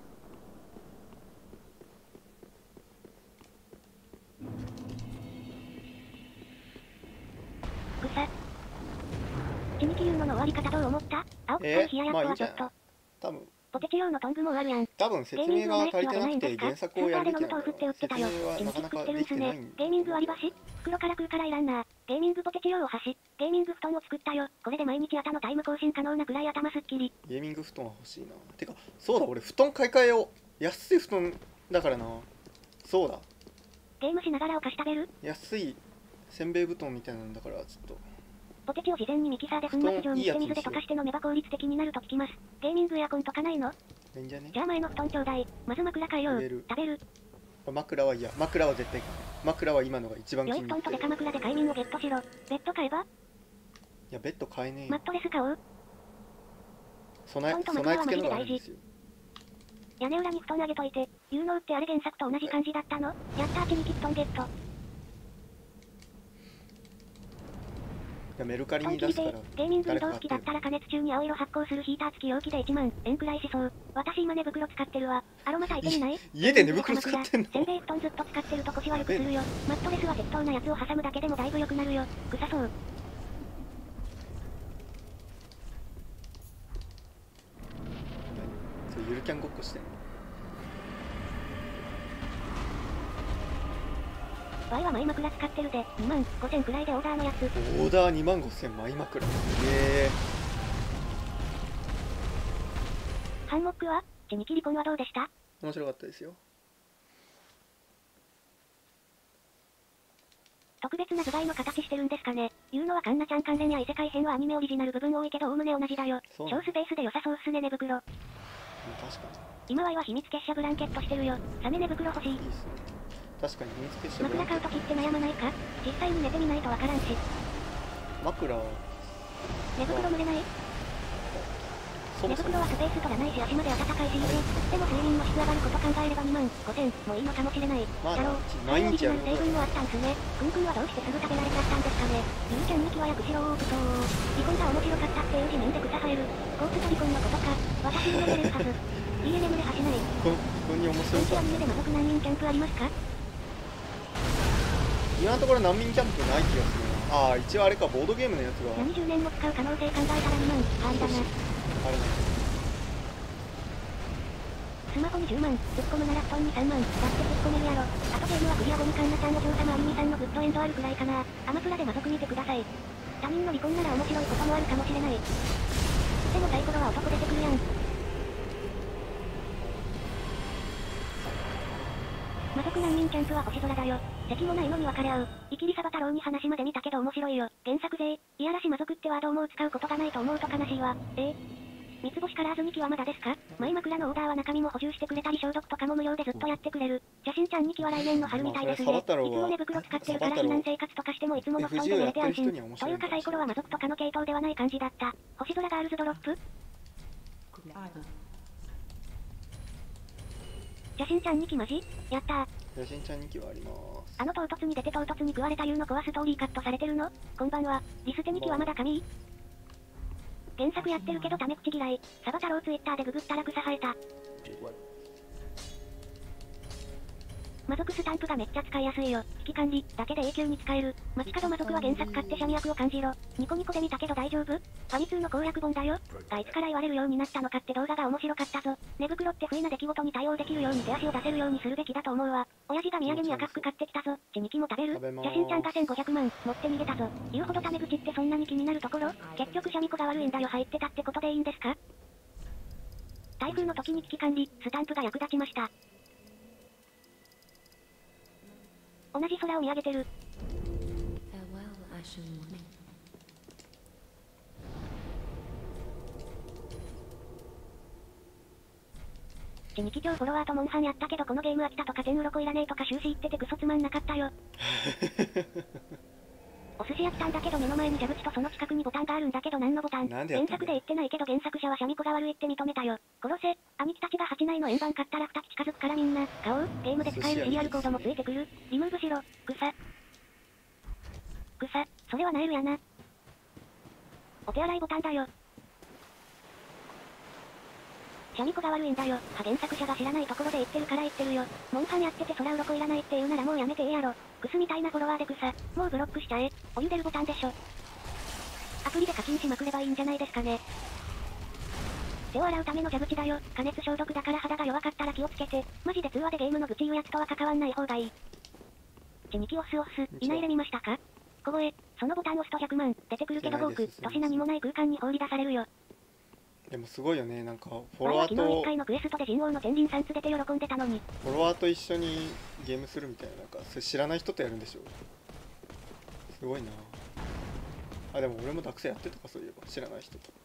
草。ちにき流のの終わり方どう思った？青臭い冷ややっこはちょっと。 多分ポテチ用のトングもあるやん。 多分説明が足りてなくて原作をやるべきなんだろう。説明はなかなかできてないんだ。 ゲーミング割り箸袋から食うからいらんな。ゲーミングポテチ用お箸。ゲーミング布団を作ったよ。これで毎日頭タイム更新可能なくらい頭すっきり。 ゲーミング布団は欲しいな。てかそうだ、俺布団買い替えよう。安い布団だからな。そうだ、 ゲームしながらお菓子食べる。 安いせんべい布団みたいなんだからちょっと。 ポテチを事前にミキサーで粉末状にして水で溶かして飲めば効率的になると聞きます。ゲーミングエアコンとかないの？ いいんじゃね？ じゃあ前の布団ちょうだい。まず枕変えよう。食べる。 枕は嫌。枕は絶対。枕は今のが一番気に入ってる。 良い布団とデカ枕で快眠をゲットしろ。ベッド買えば？いやベッド買えねえよ。 マットレス買おう。 備え備え付けのがあるんですよ。 屋根裏に布団あげといて。有能ってあれ原作と同じ感じだったの？やったー、チニキ布団ゲット。 メルカリに出すから。 ゲーミング移動好きだったら加熱中に青色発光するヒーター付き容器でいちまんえんくらいしそう。私今寝袋使ってるわ。アロマ炊いてみない？ 家で寝袋使ってんの？ せんべい布団ずっと使ってると腰悪くするよ。マットレスは適当なやつを挟むだけでもだいぶ良くなるよ。臭そう。 そう、ゆるキャンごっこしてんの？ ワイはマイ枕使ってるで。にまんごせんくらいでオーダーのやつ。 オーダーにまんごせんマイ枕。へえ。 ハンモックはチニキリコンはどうでした？ 面白かったですよ。 特別な頭蓋の形してるんですかね。言うのはカンナちゃん関連や異世界編はアニメオリジナル部分多いけどおおむね同じだよ。小スペースで良さそうっすね。寝袋。 確かに。今ワイは秘密結社ブランケットしてるよ。サメ寝袋欲しい。いいっすね。 確かに秘密結社ブランケット。 枕買うときって悩まないか？実際に寝てみないとわからんし。 枕は寝袋蒸れない？寝袋はスペース取らないし足まで暖かいしいいね。でも睡眠の質上がること考えればにまんごせんもいいのかもしれない。 まあ、 だろう。 毎日やる成分もあったんすね。くんくんはどうしてすぐ食べられちゃったんですかね。ゆうちゃんにきは訳しろーくとー。離婚が面白かったっていう地面で草生える。コープと離婚のことか。私にも寝れるはず。いいえ眠れはしない。 ここに面白い。 アニメで魔族難民キャンプありますか？ 今のところ難民キャンプない気がするな。ああ、一応あれか、ボードゲームのやつが。 何十年も使う可能性考えたらにまんありだな。 あれね。 スマホにじゅうまん、突っ込むなら布団にさんまん、だって突っ込めるやろ。あとゲームはクリア後にカンナちゃんの嬢様アリミさんのグッドエンドあるくらいかな。アマプラで魔族見てください。他人の離婚なら面白いこともあるかもしれない。でもサイコロは男出てくるやん。魔族難民キャンプは星空だよ。敵もないのに分かれ合う。イキリサバ太郎に話まで見たけど面白いよ。原作勢、いやらし魔族ってワードをもう使うことがないと思うと悲しいわ。ええ三つ星カラーズにきはまだですか？マイ枕のオーダーは中身も補充してくれたり消毒とかも無料でずっとやってくれる。写真ちゃんにきは来年の春みたいですね。いつも寝袋使ってるから避難生活とかしてもいつもの布団で寝れて安心。というかサイコロは魔族とかの系統ではない感じだった。星空ガールズドロップ？写真ちゃんにきマジ？やったー。 写真ちゃんにきはあります。 あの唐突に出て唐突に食われたユウの子はストーリーカットされてるの？こんばんは。リステにきはまだ神？原作やってるけどタメ口嫌い。サバ太郎ツイッターでググったら草生えた。魔族スタンプがめっちゃ使いやすいよ。危機管理だけで永久に使える。街角魔族は原作買ってシャミ役を感じろ。ニコニコで見たけど大丈夫？ファミ通の攻略本だよ。がいつから言われるようになったのかって動画が面白かったぞ。寝袋って不意な出来事に対応できるように手足を出せるようにするべきだと思うわ。親父が土産に赤服買ってきたぞ。血にきも食べる？写真ちゃんがせんごひゃくまん持って逃げたぞ。言うほどタメ口ってそんなに気になるところ？結局シャミ子が悪いんだよ。入ってたってことでいいんですか？台風の時に危機管理、スタンプが役立ちました。同じ空を見上げてる。ちにき今日フォロワーとモンハンやったけどこのゲーム飽きたとか全鱗いらねえとか終始言っててクソつまんなかったよ。お寿司屋来たんだけど目の前に蛇口とその近くにボタンがあるんだけど何のボタン？原作で言ってないけど原作者はシャミ子が悪いって認めたよ。殺せ。兄貴たちがはち内の円盤買ったらふたき近づくからみんな。買おう。ゲームで使えるシリアルコードもついてくる。リムーブしろ。草。草。それはナイルやな。お手洗いボタンだよ。シャミ子が悪いんだよ。は原作者が知らないところで言ってるから言ってるよ。モンハンやってて空鱗いらないって言うならもうやめてええやろ。クスみたいなフォロワーで草。もうブロックしちゃえ。お湯出るボタンでしょ。アプリで課金しまくればいいんじゃないですかね。 手を洗うための蛇口だよ。加熱消毒だから肌が弱かったら気をつけて。マジで通話でゲームの愚痴言うやつとは関わんない方がいい。ちにきオスオス、いないれ見ましたか？小声、そのボタン押すとひゃくまん、出てくるけど5億、年何もない空間に放り出されるよ。 でもすごいよね、なんかフォロワーと、 昨日いっかいのクエストで人王の天輪さん連れて喜んでたのに。 フォロワーと一緒にゲームするみたいな、なんかそれ知らない人とやるんでしょ。すごいな。あ、でも俺もダクセやってたか、そういえば知らない人と。よ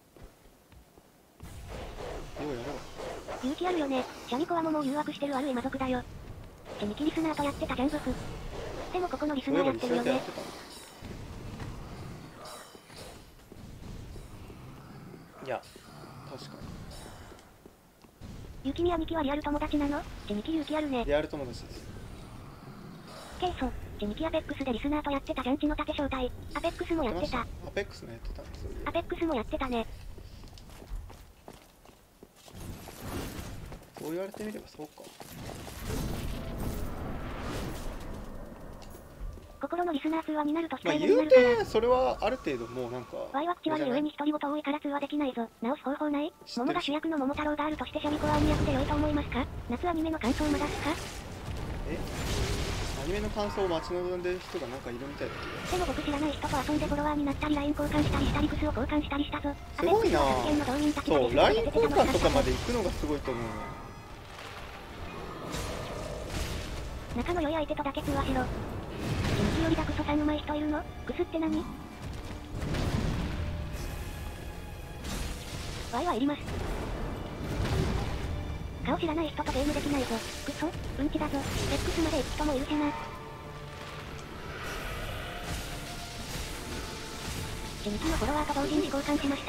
うやるわ。 勇気あるよね。シャミ子はもう誘惑してる悪い魔族だよ。ちにきリスナーとやってたじゃんブフ。でもここのリスナーやってるよね。 いや、確かに。 ゆきみ兄貴はリアル友達なの？ちにき勇気あるね。 リアル友達です。 ケイソ、ちにきアペックスでリスナーとやってたじゃんちの盾正体。アペックスもやってた。 アペックスもやってたんですよ。 アペックスもやってたね。 そう言われてみればそうか。 心のリスナー数はになるとまあ言うてそれはある程度もうなんかワイは口悪い上に独り言多いから通話できないぞ。直す方法ない？桃が主役の桃太郎ガールとしてシャミ子は鬼役で良いと思いますか？夏アニメの感想まだすか？ えアニメの感想を待ち望んでる人がなんかいるみたいだけど。 でも僕知らない人と遊んでフォロワーになったり ライン 交換したりしたリクスを交換したりしたぞ。 すごいなぁ。そう、ライン 交換とかまで行くのがすごいと思うね。 仲の良い相手とだけ通話しろ。ちにきよりだクソさん上手い人いるの？クスって何？ワイはいります。顔知らない人とゲームできないぞ。クソうんちだぞ。X まで行く人もいるしな。ちにきのフォロワーと同時に交換しました。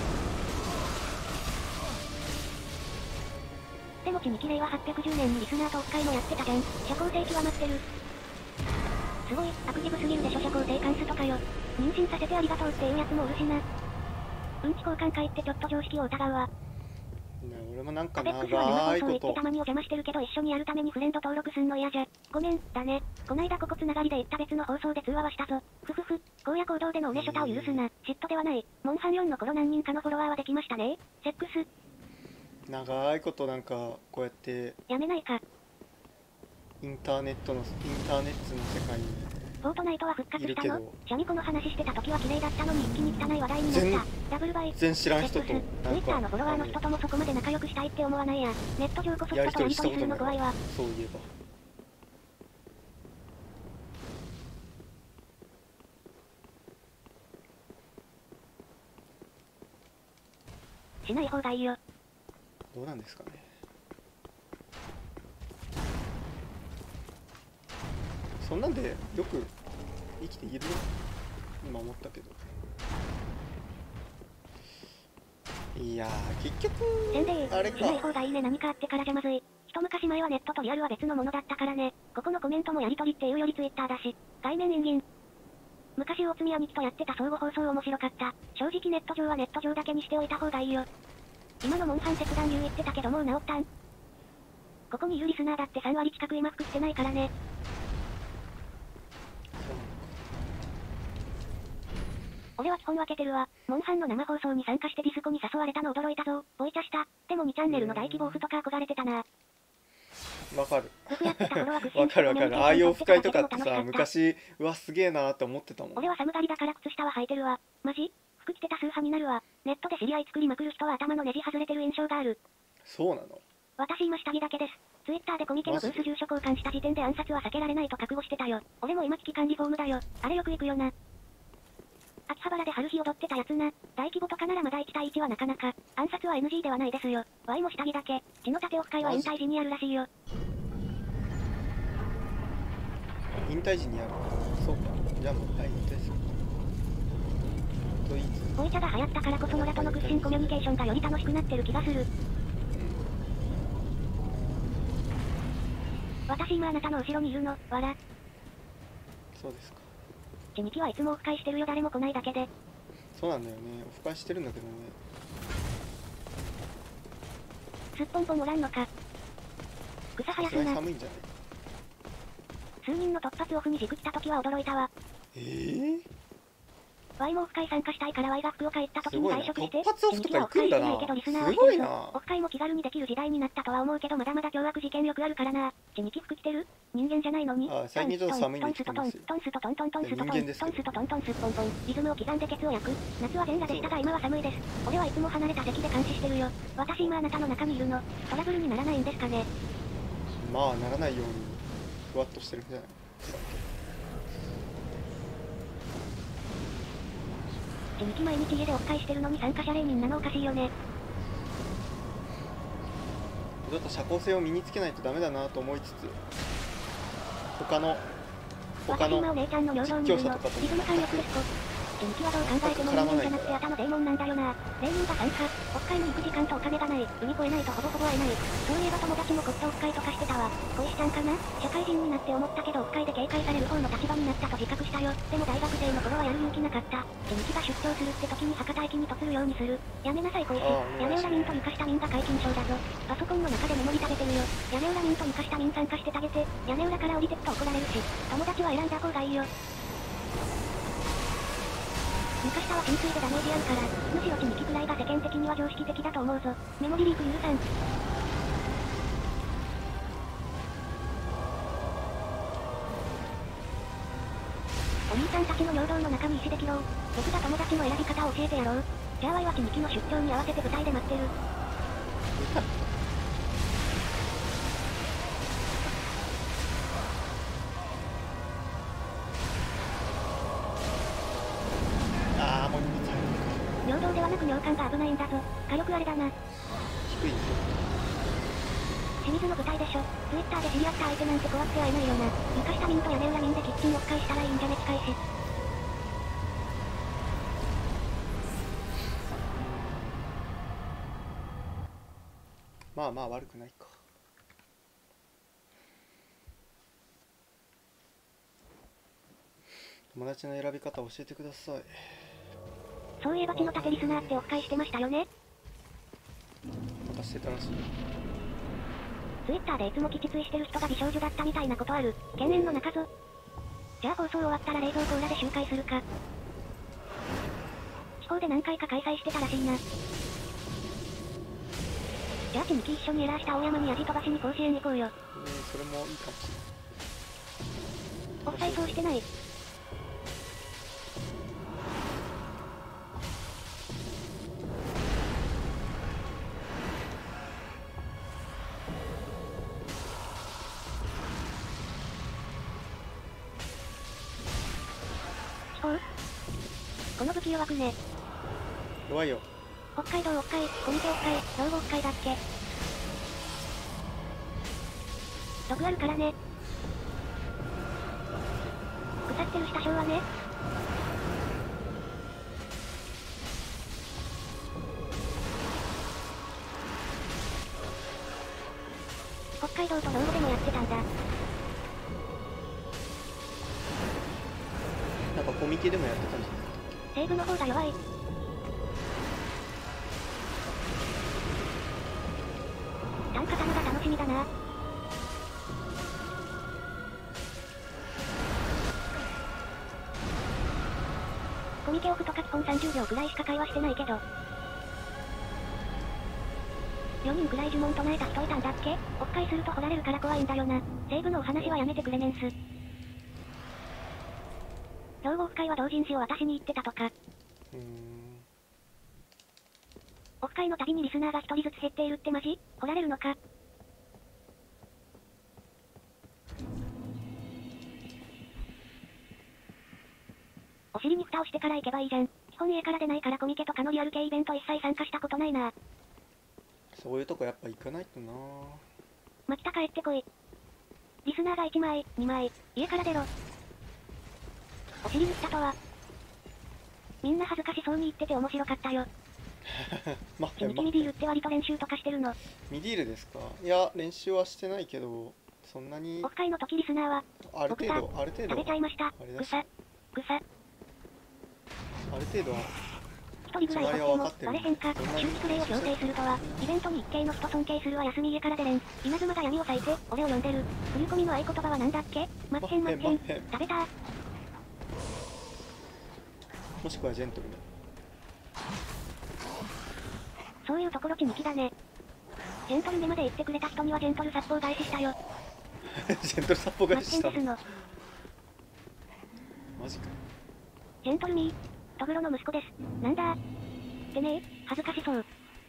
でもちにきれいははっぴゃくじゅうねんにリスナーとオフ会もやってたじゃん。社交性極まってる。すごい、アクティブすぎるでしょ社交性関数とかよ。妊娠させてありがとうっていうやつもおるしな。うんち交換会ってちょっと常識を疑うわ。 ね、俺もなんか長いこと。アペックスは生放送行ってたまにお邪魔してるけど一緒にやるためにフレンド登録すんの嫌じゃ。ごめん、だね。こないだここつながりで行った別の放送で通話はしたぞ。ふふふ、荒野行動でのおねショタを許すな。嫉妬ではない。モンハンよんの頃何人かのフォロワーはできましたね。セックス。 長いことなんかこうやってやめないか。 インターネットのインターネットの世界にフォートナイトは復活したの？シャミ子の話してた時は綺麗だったのに一気に汚い話題になった。ダブルバイ。 全然知らん人となんか Twitter のフォロワーの人ともそこまで仲良くしたいって思わないや。ネット上こそ人とやり取りするの怖いわ。 そういえばしない方がいいよ。 どうなんですかね。そんなんでよく生きている今思ったけど。いやー結局あれか。 しない方がいいね。何かあってからじゃまずい。一昔前はネットとリアルは別のものだったからね。ここのコメントもやり取りっていうよりツイッターだし。外面人間。昔大積兄貴とやってた相互放送面白かった。正直ネット上はネット上だけにしておいた方がいいよ。今のモンハン切断言ってたけどもう治ったん？ここにいるリスナーだってさんわり近く今服してないからね。俺は基本分けてるわ。モンハンの生放送に参加してディスコに誘われたの驚いたぞ。ボイチャした。でもにチャンネルの大規模オフとか憧れてたな。 わかる。 わかるわかる。ああいうオフ会とかってさ、昔、うわ、すげえなーって思ってたもん。 俺は寒がりだから靴下は履いてるわ。マジ？服着てた数派になるわ。ネットで知り合い作りまくる人は頭のネジ外れてる印象がある。 そうなの？ 私今下着だけです。ツイッターでコミケのブース住所交換した時点で暗殺は避けられないと覚悟してたよ。俺も今危機管理フォームだよ。あれよく行くよな。秋葉原で春日踊ってたやつな。大規模とかならまだいちたいいちはなかなか。暗殺は エヌジー ではないですよ。ワイも下着だけ。血の盾オフ会は引退時にやるらしいよ。 引退時にやる。そうか。じゃあもう、はい、引退する。と言いつつ。 ボイチャが流行ったからこそ野良との屈伸コミュニケーションがより楽しくなってる気がする。私今あなたの後ろにいるの、わら。 そうですか。 ちにきはいつもオフ会してるよ。誰も来ないだけで。 そうなんだよね。オフ会してるんだけどね。 すっぽんぽんおらんのか。草生やすな。 寒いんじゃない？ 数人の突発オフに軸来た時は驚いたわ。 えー、 ワイ もオフ会参加したいから Y が福岡行った時に退職して、 突発オフとか行くんだな。すごいな。 オフ会も気軽にできる時代になったとは思うけど、まだまだ凶悪事件よくあるからな。ちにき服着てる人間じゃないのに。 あ、最近ちょっと寒いんで着てます。 トンスとトントントンスとトントンスとトントンスポンポン。リズムを刻んでケツを焼く。夏は全裸でしたが今は寒いです。俺はいつも離れた席で監視してるよ。私今あなたの中にいるの。トラブルにならないんですかね。 まあならないようにふわっとしてるんじゃない。 ちにき毎日家でオフ会してるのに参加者例みんなのおかしいよね。 ちょっと社交性を身につけないとダメだなと思いつつ、他の他の実況者とかとリズム感よくですこ。ちにきはどう考えても人間じゃなくて頭デーモンなんだよな。例人が参加、オフ会に行く時間とお金がない、海越えないとほぼほぼ会えない。そういえば友達もこっちオフ会とかしてたわ。小石ちゃんかな。社会人になって思ったけどオフ会で警戒される方の立場になったと自覚したよ。でも大学生の頃はやる勇気なかった。ちにきが出張するって時に博多駅に嫁ぐようにする。やめなさい小石。屋根裏ミント床下ミンが解禁症だぞ。パソコンの中でメモリ食べてるよ。屋根裏ミンと床下ミン参加してあげて。屋根裏から降りてくと怒られるし、友達は選んだ方がいいよ。床下は浸水でダメージあるから、むしろちにきくらいが世間的には常識的だと思うぞ。メモリリーク許さん。お兄さんたちの尿道の中に石で切ろう。僕が友達の選び方を教えてやろう。じゃあワイはちにきの出張に合わせて舞台で待ってる。尿道ではなく尿管が危ないんだぞ。火力あれだな。 低い。 清水の舞台でしょ。ツイッターで知り合った相手なんて怖くて会えないよな。床下ミンと屋根裏ミンでキッチンオフ会したらいいんじゃね近いし。 まあまあ悪くないか。友達の選び方教えてください。 そういえば血の盾リスナーってオフ会してましたよね。 またしてたらしい。 ツイッターでいつも吉追してる人が美少女だったみたいなことある。犬猿の中ぞ。じゃあ放送終わったら冷蔵庫裏で集会するか。地方で何回か開催してたらしいな。じゃあちにき一緒にエラーした大山にヤジ飛ばしに甲子園行こうよ。 えー、それもいいかもしれない。 オフ再送してない。この武器弱くね。 弱いよ。 北海道オフ会、コミケオフ会、総合オフ会だっけ。毒あるからね。腐ってる下小はね。北海道と道後でもやってたんだ。 なんかコミケでもやってたんじゃない？ 西部の方が弱い。単価玉が楽しみだな。コミケオフとか基本さんじゅうびょうくらいしか会話してないけど。よにんくらい呪文唱えた人いたんだっけ？オフ会すると掘られるから怖いんだよな。西部のお話はやめてくれねんす。総合オフ会は同人誌を渡しに行ってたとか。 うーん。 オフ会のたびにリスナーが一人ずつ減っているってマジ？掘られるのか？お尻に蓋をしてから行けばいいじゃん。基本家から出ないからコミケとかのリアル系イベント一切参加したことないな。 そういうとこやっぱ行かないとな。 牧田帰ってこい。リスナーがいちまい、にまい、家から出ろ。お尻に蓋とは。みんな恥ずかしそうに言ってて面白かったよ。 待ってちにきミディールって割と練習とかしてるの？ ミディールですか？いや、練習はしてないけど、そんなに。 オフ会の時リスナーは、 ある程度、ある程度。 食べちゃいました。草、草。 ある程度は。 一人ぐらい欲しいも、バレへんか、周知プレイを強制するとは、イベントに一定の人尊敬するは休み家から出れん。稲妻が闇を裂いて、俺を呼んでる。振り込みの合言葉はなんだっけ？まっへんまっへん、食べたー。 もしくはジェントルメ。 そういうところちにきだね。ジェントルメまで言ってくれた人にはジェントル殺法返ししたよ。 ジェントル殺法返ししたの。 のマジか。 ジェントルミー、トグロの息子です。なんだってねえ、恥ずかしそう。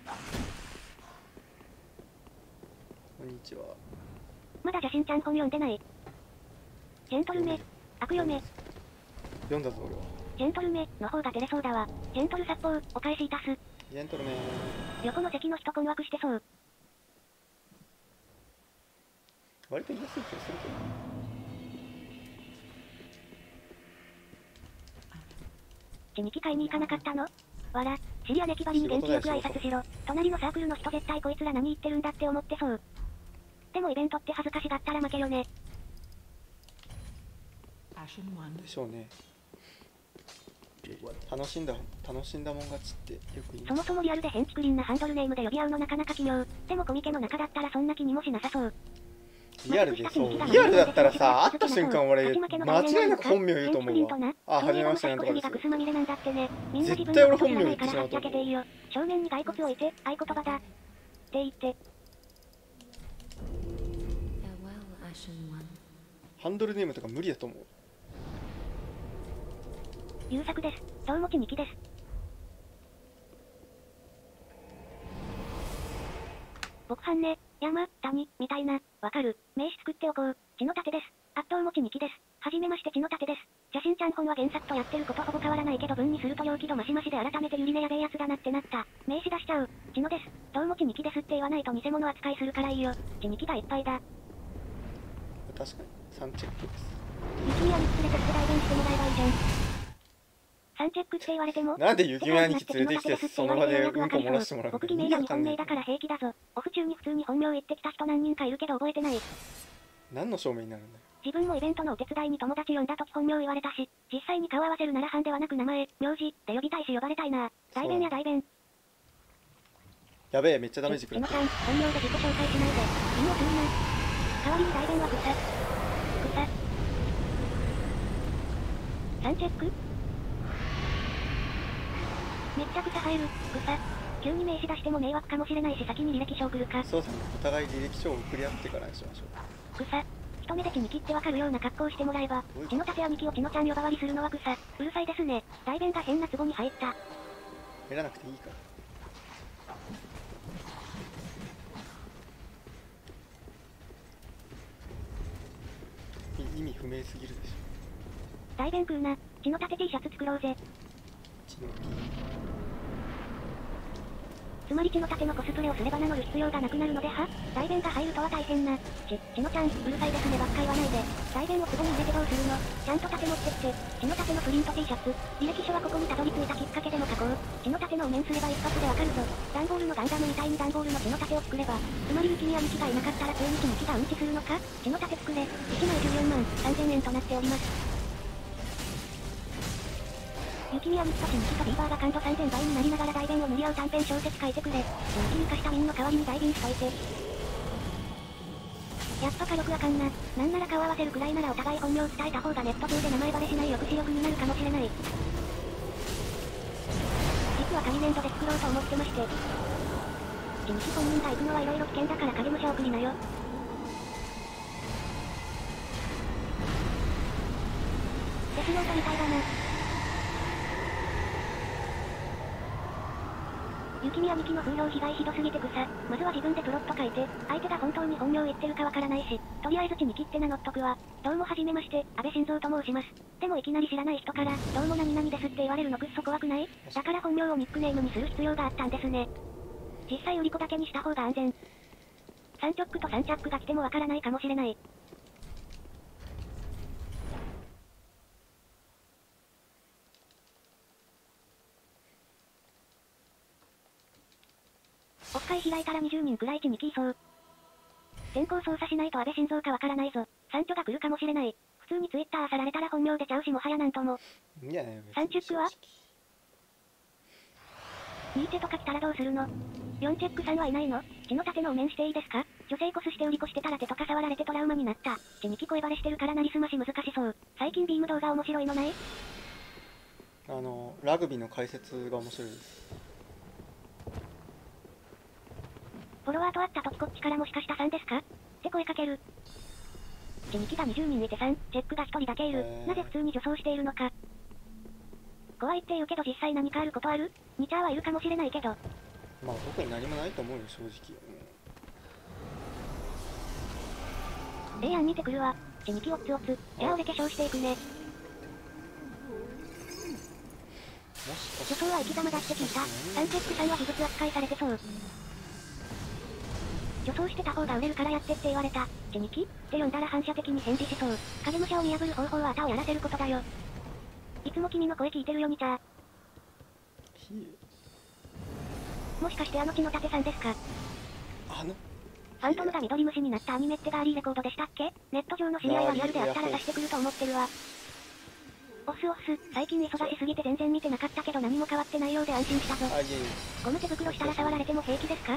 こんにちは。 まだ邪神ちゃん本読んでない。ジェントルメ、悪嫁。 読んだぞ俺は。 ジェントルメの方が照れそうだわ。ジェントル殺法、お返しいたす。 ジェントルメ。 横の席の人困惑してそう。 割と言いやすい気がするけど。 地にき買いに行かなかったの？わら、シリアネキバリに元気よく挨拶しろ。隣のサークルの人絶対こいつら何言ってるんだって思ってそう。でもイベントって恥ずかしがったら負けよね。 でしょうね。楽しんだ楽しんだもん勝ちってよく言います。 そもそもリアルで変築輪なハンドルネームで呼び合うのなかなか奇妙。でもコミケの中だったらそんな気にもしなさそう。 リアルでそう、リアルだったらさ、会った瞬間俺間違いなく本名言うと思うわ。あ、はじめましてなんとかです。絶対俺本名言ってしまうと思う。 正面に骸骨置いて合言葉だって言って。 ハンドルネームとか無理だと思う。 優作です。どうもちにきです。僕はんね、山、谷、みたいな、わかる。名詞作っておこう。血の盾です。圧倒もちにきです。はじめまして血の盾です。邪神ちゃん本は原作とやってることほぼ変わらないけど文にすると陽気度マシマシで改めてゆりねやべえやつだなってなった。名詞出しちゃう。血のです。どうもちにきですって言わないと偽物扱いするからいいよ。ちにきがいっぱいだ。 確かに、サンチェックです。 雪宮に連れてきて代弁してもらえばいいじゃん。サンチェックって言われてもなんで雪宮兄貴連れてきてその場でうんこ漏らしてもらうの？ 僕偽名や日本名だから平気だぞ。オフ中に普通に本名言ってきた人何人かいるけど覚えてない。 何の証明になるんだよ。 自分もイベントのお手伝いに友達呼んだ時本名言われたし、実際に顔合わせるなら班ではなく名前、名字で呼びたいし呼ばれたいな。代弁や代弁。 やべえ、めっちゃダメージくらった。 ちのちゃん、本名で自己紹介しないで。意味をするな。代わりに代弁は草。草。サンチェック？めっちゃ草生える。草。急に名刺出しても迷惑かもしれないし先に履歴書送るか。 そうですね。お互い履歴書を送り合ってからにしましょう。草。一目で血に切ってわかるような格好をしてもらえば、血の盾兄貴を血のちゃん呼ばわりするのは草。うるさいですね。代弁が変な壺に入った。 入らなくていいから。意味不明すぎるでしょ。 代弁食うな。血の盾 T シャツ作ろうぜ。 血の T。 つまり血の盾のコスプレをすれば名乗る必要がなくなるのでは？代弁が入るとは大変な。ち、血のちゃん、うるさいですねばっか言わないで。代弁を壺に入れてどうするの？ちゃんと盾持ってきて。血の盾のプリント T シャツ。履歴書はここにたどり着いたきっかけでも書こう。血の盾のお面すれば一発でわかるぞ。ダンボールのガンダムみたいにダンボールの血の盾を作れば。つまり雪に兄貴がいなかったら急に血に気がうんちするのか？血の盾作れ。いちまいじゅうよんまんさんぜんえんとなっております。雪宮にと血にきとビーバーが感度さんぜんばいになりながら代弁を塗り合う短編小説書いてくれ。血にきに化した瓶の代わりに代弁しといて。やっぱ火力あかんな。なんなら顔合わせるくらいならお互い本名伝えた方がネット上で名前バレしない抑止力になるかもしれない。実は仮年度で作ろうと思ってまして。血にき本人が行くのは色々危険だから影武者送りなよ。デスノートみたいだな。雪宮兄貴の風評被害ひどすぎて草。まずは自分でプロット書いて、相手が本当に本名言ってるかわからないし、とりあえず血に切って名乗っとくわ。どうもはじめまして、安倍晋三と申します。でもいきなり知らない人から、どうも何々ですって言われるのくっそ怖くない？だから本名をニックネームにする必要があったんですね。実際売り子だけにした方が安全。サンチョックとサンチャックが来てもわからないかもしれない。オフ会開いたらにじゅうにんくらい血にきいそう。先行操作しないと安倍晋三かわからないぞ。サンチョが来るかもしれない。普通にツイッター漁られたら本名出ちゃうしもはやなんとも。 いやいやサンチュックはニーチェとか来たらどうするの？ヨンチェックさんはいないの？血の盾のお面していいですか？女性コスして売り子してたら手とか触られてトラウマになった。血にき声バレしてるからなりすまし難しそう。最近ビーム動画面白いのない？ あのラグビーの解説が面白いです。 フォロワーと会った時こっちからもしかしたさんですかって声かける。地にきがにじゅうにんいてさん、チェックがひとりだけいる。なぜ普通に女装しているのか。怖いって言うけど実際何かあることある？にチャーはいるかもしれないけど。 まあ特に何もないと思うよ正直。 ええやん見てくるわ。地にきおつおつ。じゃあ俺化粧していくね。女装は生き様だって聞いた。サンチェックさんは異物扱いされてそう。女装してた方が売れるからやってって言われた。地にきって読んだら反射的に返事しそう。影武者を見破る方法はあたをやらせることだよ。いつも君の声聞いてるよにちゃー。もしかしてあの血の盾さんですか？ あのファントムが緑虫になったアニメってガーリーレコードでしたっけ？ネット上の知り合いはリアルであったら刺してくると思ってるわ。オスオス、最近忙しすぎて全然見てなかったけど何も変わってないようで安心したぞ。ゴム手袋したら触られても平気ですか？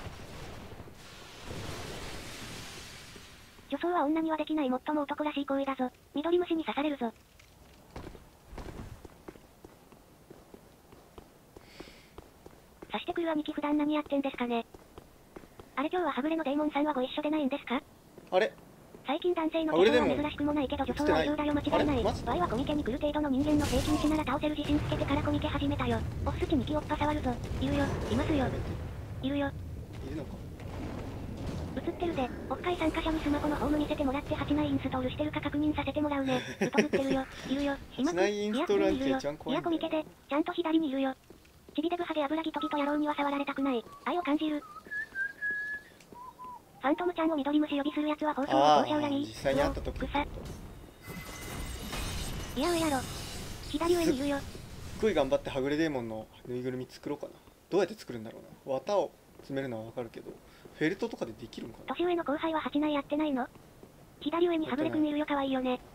女装は女にはできない最も男らしい行為だぞ。緑虫に刺されるぞ。刺してくる兄貴普段何やってんですかね。あれ今日ははぐれのデーモンさんはご一緒でないんですか？ あれ最近男性の化粧は珍しくもないけど女装は異常だよ間違いない。ワイはコミケに来る程度の人間の平均値なら倒せる自信つけてからコミケ始めたよ。オスチに気おっぱ触るぞ。いるよ、いますよ。いるよ。 いるのか。 映ってるで、オフ会参加者にスマホのホーム見せてもらってはちないインストールしてるか確認させてもらうね。うとぶってるよ、いるよ。今くん、いや、ここにいるよ。いやコミケで、ちゃんと左にいるよ。ちびデブハゲ油ギトギト野郎には触られたくない。愛を感じる。ファントムちゃんを緑虫呼びするやつは放送の校舎裏に。 実際に会った時。 草。いや上やろ。左上にいるよ。 すっごい頑張ってはぐれデーモンのぬいぐるみ作ろうかな。どうやって作るんだろうな。綿を詰めるのはわかるけど、フェルトとかでできるのかな。 年上の後輩ははちないやってないの？左上にはぐれくんいるよ、かわいいよね。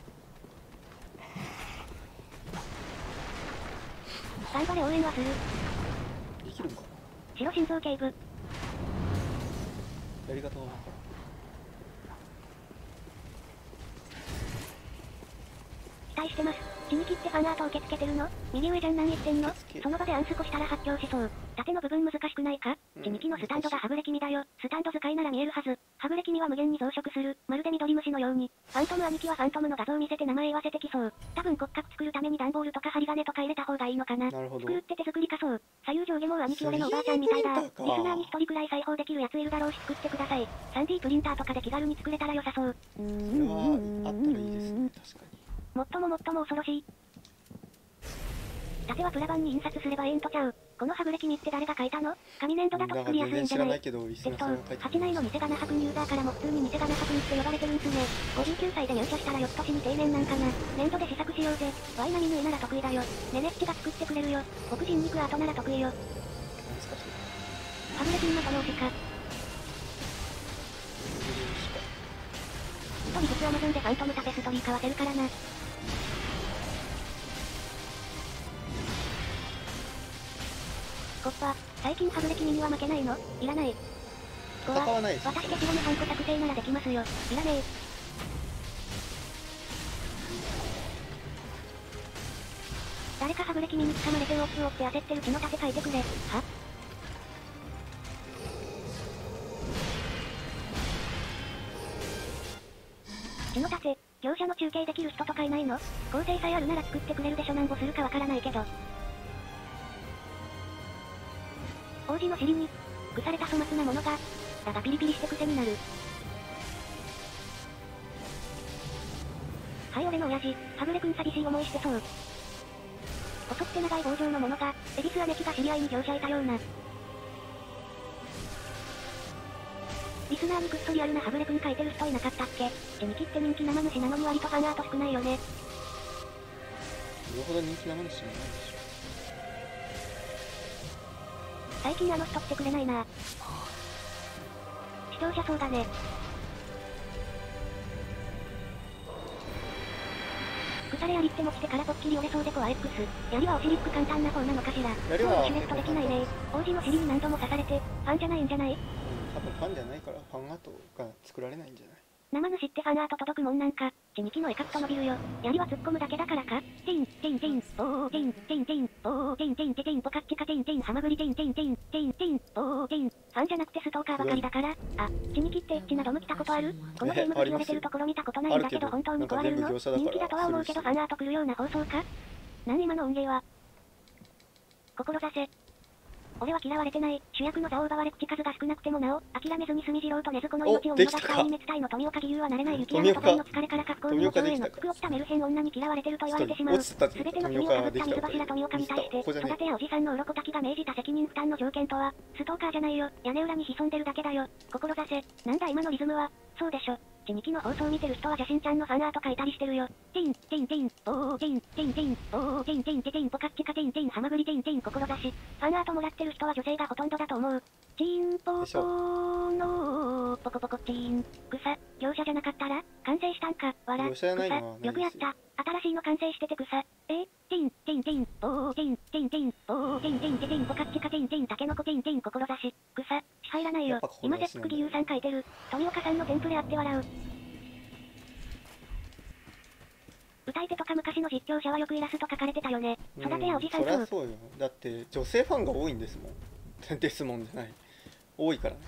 頑張れ応援はする。 できるのかな。 白心臓警部。 やり方がわからん。 期待してます。地にきってファンアート受け付けてるの？右上じゃん何言ってんの？その場でアンスコしたら発狂しそう。縦の部分難しくないか？地にきのスタンドがはぐれ気味だよ。スタンド使いなら見えるはず。はぐれ気味は無限に増殖する。まるで緑虫のように。ファントム兄貴はファントムの画像見せて名前言わせてきそう。多分骨格作るために段ボールとか針金とか入れた方がいいのかな。 なるほど。 作るって手作りかそう。左右上下も兄貴俺のおばあちゃんみたいだ。リスナーに一人くらい裁縫できるやついるだろうし作ってください。スリーディー プリンターとかで気軽に作れたら良さそう。 それはあったらいいですね。確かに。 最も最も恐ろしい。縦はプラ板に印刷すればええんとちゃう。このはぐれ気味って誰が書いたの？紙粘土だと作りやすいんじゃない？適当。はちないの偽仮名白ユーザーからも普通に偽仮名白にって呼ばれてるんすね。ごじゅうきゅうさいで入社したら翌年に定年なんかな。粘土で試作しようぜ。ワイ並みの絵なら得意だよ。ねねっちが作ってくれるよ。黒人肉アートなら得意よ。はぐれ気味のその推しか。一人ずつアマゾンでファントムタペストリー買わせるからな。コッパ、最近はぐれ君には負けないの？いらない。 戦わないです。 私消しゴムハンコ作成ならできますよ。いらねえ。誰かはぐれ君に掴まれてうおつおって焦ってる血の盾書いてくれ。は？血の盾、業者の中継できる人とかいないの？構成さえあるなら作ってくれるでしょ。なんぼするかわからないけど。王子の尻に、腐れた粗末なものが、だがピリピリして癖になる。はい俺の親父、はぐれくん寂しい思いしてそう。細くて長い棒状のものが、恵比寿姉貴が知り合いに業者いたような。リスナーにくっそリアルなはぐれくん書いてる人いなかったっけ？地にきって人気生主なのに割とファンアート少ないよね。よほど人気生主ないでしょ。 最近あの人来てくれないな。視聴者そうだね。腐れ槍って持ちてからぽっきり折れそうでコア X。槍はお尻ック簡単な方なのかしら。 槍はシュレットできないね。王子の尻に何度も刺されて、ファンじゃないんじゃない？ 多分ファンじゃないからファンアートが作られないんじゃない？ 生主ってファンアート届くもんなんか。地にきの絵描くと伸びるよ。槍は突っ込むだけだからか。ティン、ティンティン、ボーティン、ティンティン、ボーティンティンティン、ポカッチカティンティン、ハマグリティンティンティン、ティンティン、ボーティン。ファンじゃなくてストーカーばかりだから。あ、地にきってエッチなドム来たことある？このゲームで言われてるところ見たことないんだけど本当に壊れるの？人気だとは思うけどファンアート来るような放送か？なん今の音源は。志せ。俺は嫌われてない。主役の座を奪われ口数が少なくてもなお、諦めずに住み次郎と禰豆子の命を見逃したアニメ伝いの富岡義勇はなれない雪山と鳥の疲れから格好に元への服を着たメルヘン女に嫌われてると言われてしまう。すべての罪をかぶった水柱富岡に対して、育てやおじさんの鱗滝が命じた責任負担の条件とは、ストーカーじゃないよ。屋根裏に潜んでるだけだよ。志せ。なんだ今のリズムは。そうでしょ。地にきの放送を見てる人はジャシンちゃんのファンアート描いたりしてるよ。ティン、ティンティン、ボーティン、ティンティン、ボーティンティンティン、ポカッチカティンティン、ハマグリティンティン、志。ファンアートもらってる人は女性がほとんどだと思う。チーンポーポーのー、ポコポコチーン。草、業者じゃなかったら完成したんか、わら。草、よくやった。新しいの完成してて草。えティン、ティンティン、ボーティン、ティンティン、ボーティンティンティン、ポカッチカティンティン、タケノコティンティン、志。草、入らないよ。今絶福義勇さん書いてる。富岡さんのテンプレあって笑う。歌い手とか昔の実況者はよくイラスト描かれてたよね。育てやおじさん風。そりゃそうよ。だって女性ファンが多いんですもん。ですもんじゃない。多いからね。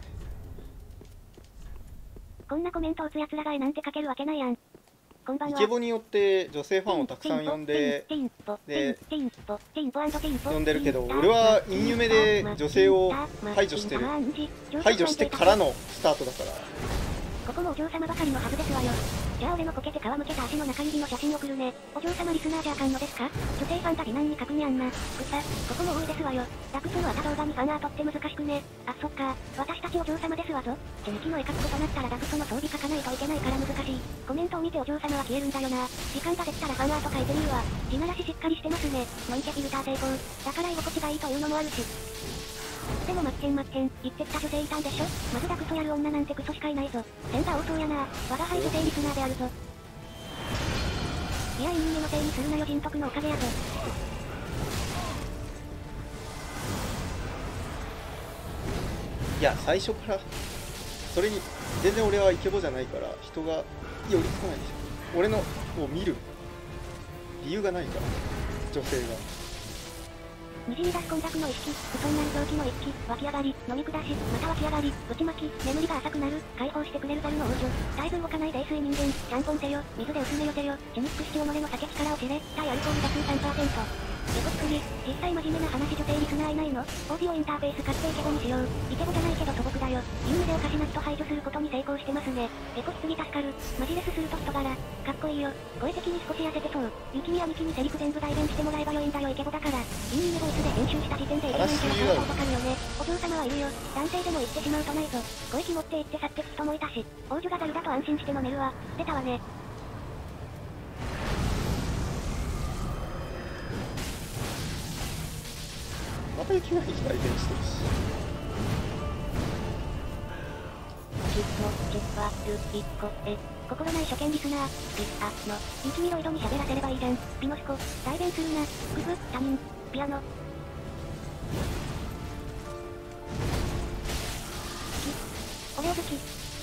こんなコメント打つやつらが絵なんて書けるわけないやん。こんばんは。 イケボによって女性ファンをたくさん呼んで、で、呼んでるけど、俺はイン夢で女性を排除してる。排除してからのスタートだから。 ここもお嬢様ばかりのはずですわよ。じゃあ俺のこけて皮むけた足の中指の写真送るね。お嬢様リスナーじゃあかんのですか？女性ファンが美男に書くにゃんな。草、ここも多いですわよ。ダクソの朝動画にファンアートって難しくね。あ、そっか。私たちお嬢様ですわぞ。地にきの絵描くことなったらダクソの装備書かないといけないから難しい。コメントを見てお嬢様は消えるんだよな。時間ができたらファンアート書いてみるわ。地ならししっかりしてますね。ノイケフィルター成功。だから居心地がいいというのもあるし。でもマッケンマッケン、言ってきた女性いたんでしょ？まずだクソやる女なんてクソしかいないぞ。センター多そうやな。我が輩女性リスナーであるぞ。いや、いい人間のせいにするなよ、人徳のおかげやぞ。 いや、最初から、それに、全然俺はイケボじゃないから、人が寄りつかないでしょ。俺のを見る理由がないから、女性が。 にじみ出す混濁の意識、不遜なる狂気の一気、湧き上がり、飲み下し、また湧き上がり、ぶちまき、眠りが浅くなる、解放してくれる猿の王女。絶えず動かない泥酔人間、ちゃんぽんせよ、水で薄めよせよ、血肉七己の酒力を知れ、対アルコール度数 さんパーセント。エコ作り、実際真面目な話女性リスナーいないの？オーディオインターフェース買ってイケボにしよう。イケボじゃないけど素朴だよ。いい意味でおかしな人排除することに成功してますね。エコしすぎ助かる。マジレスすると人柄。かっこいいよ。声的に少し痩せてそう。雪に兄貴にセリフ全部代弁してもらえばよいんだよイケボだから。いい意味ボイスで編集した時点でイケメンキャラかわかるよね。お嬢様はいるよ。男性でも言ってしまうとないぞ。声気持って言って去ってく人もいたし。王女がザルだと安心して飲めるわ。出たわね。 また雪が代弁してるし。 きっと、きわる、いっこ、え。心ない初見リスナー、ピスタの、雪見ロイドに喋らせればいいじゃん。ピノスコ、代弁するな、グフ、他人、ピアノ。好き。俺を好き。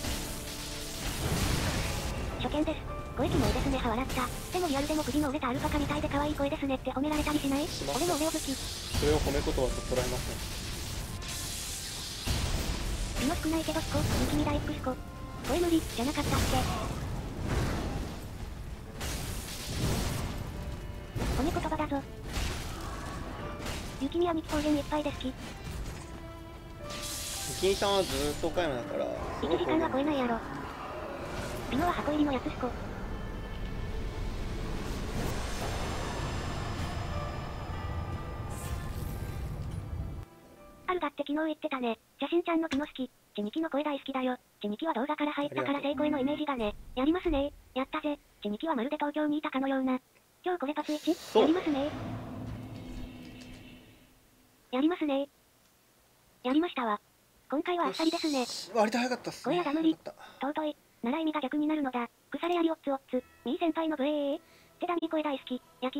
初見です。声キモいですねは笑った。でもリアルでも首の折れたアルパカみたいで可愛い声ですねって褒められたりしない？俺も俺を好き。 それを褒め言葉と捉えません。 美の少ないけどスコ、雪見大福スコ。声無理、じゃなかったっけ？褒め言葉だぞ。雪見兄貴方言いっぱいで好き。 雪見さんはずーっと岡山だから。 いちじかんは超えないやろ。美濃は箱入りのやつスコ。あるだって昨日言ってたね。写真ちゃんのピノ好き。地にきの声大好きだよ。地にきは動画から入ったから成功へのイメージがね。やりますねー。やったぜ。地にきはまるで東京にいたかのような。今日これパスいち？やりますねー。やりますねー。やりましたわ。今回はあっさりですね。 割と早かったっすね。 声やだ無理。尊い。なら意味が逆になるのだ。腐れやりオッツオッツ。ミー先輩のブエー。手だみ声大好き。焼き。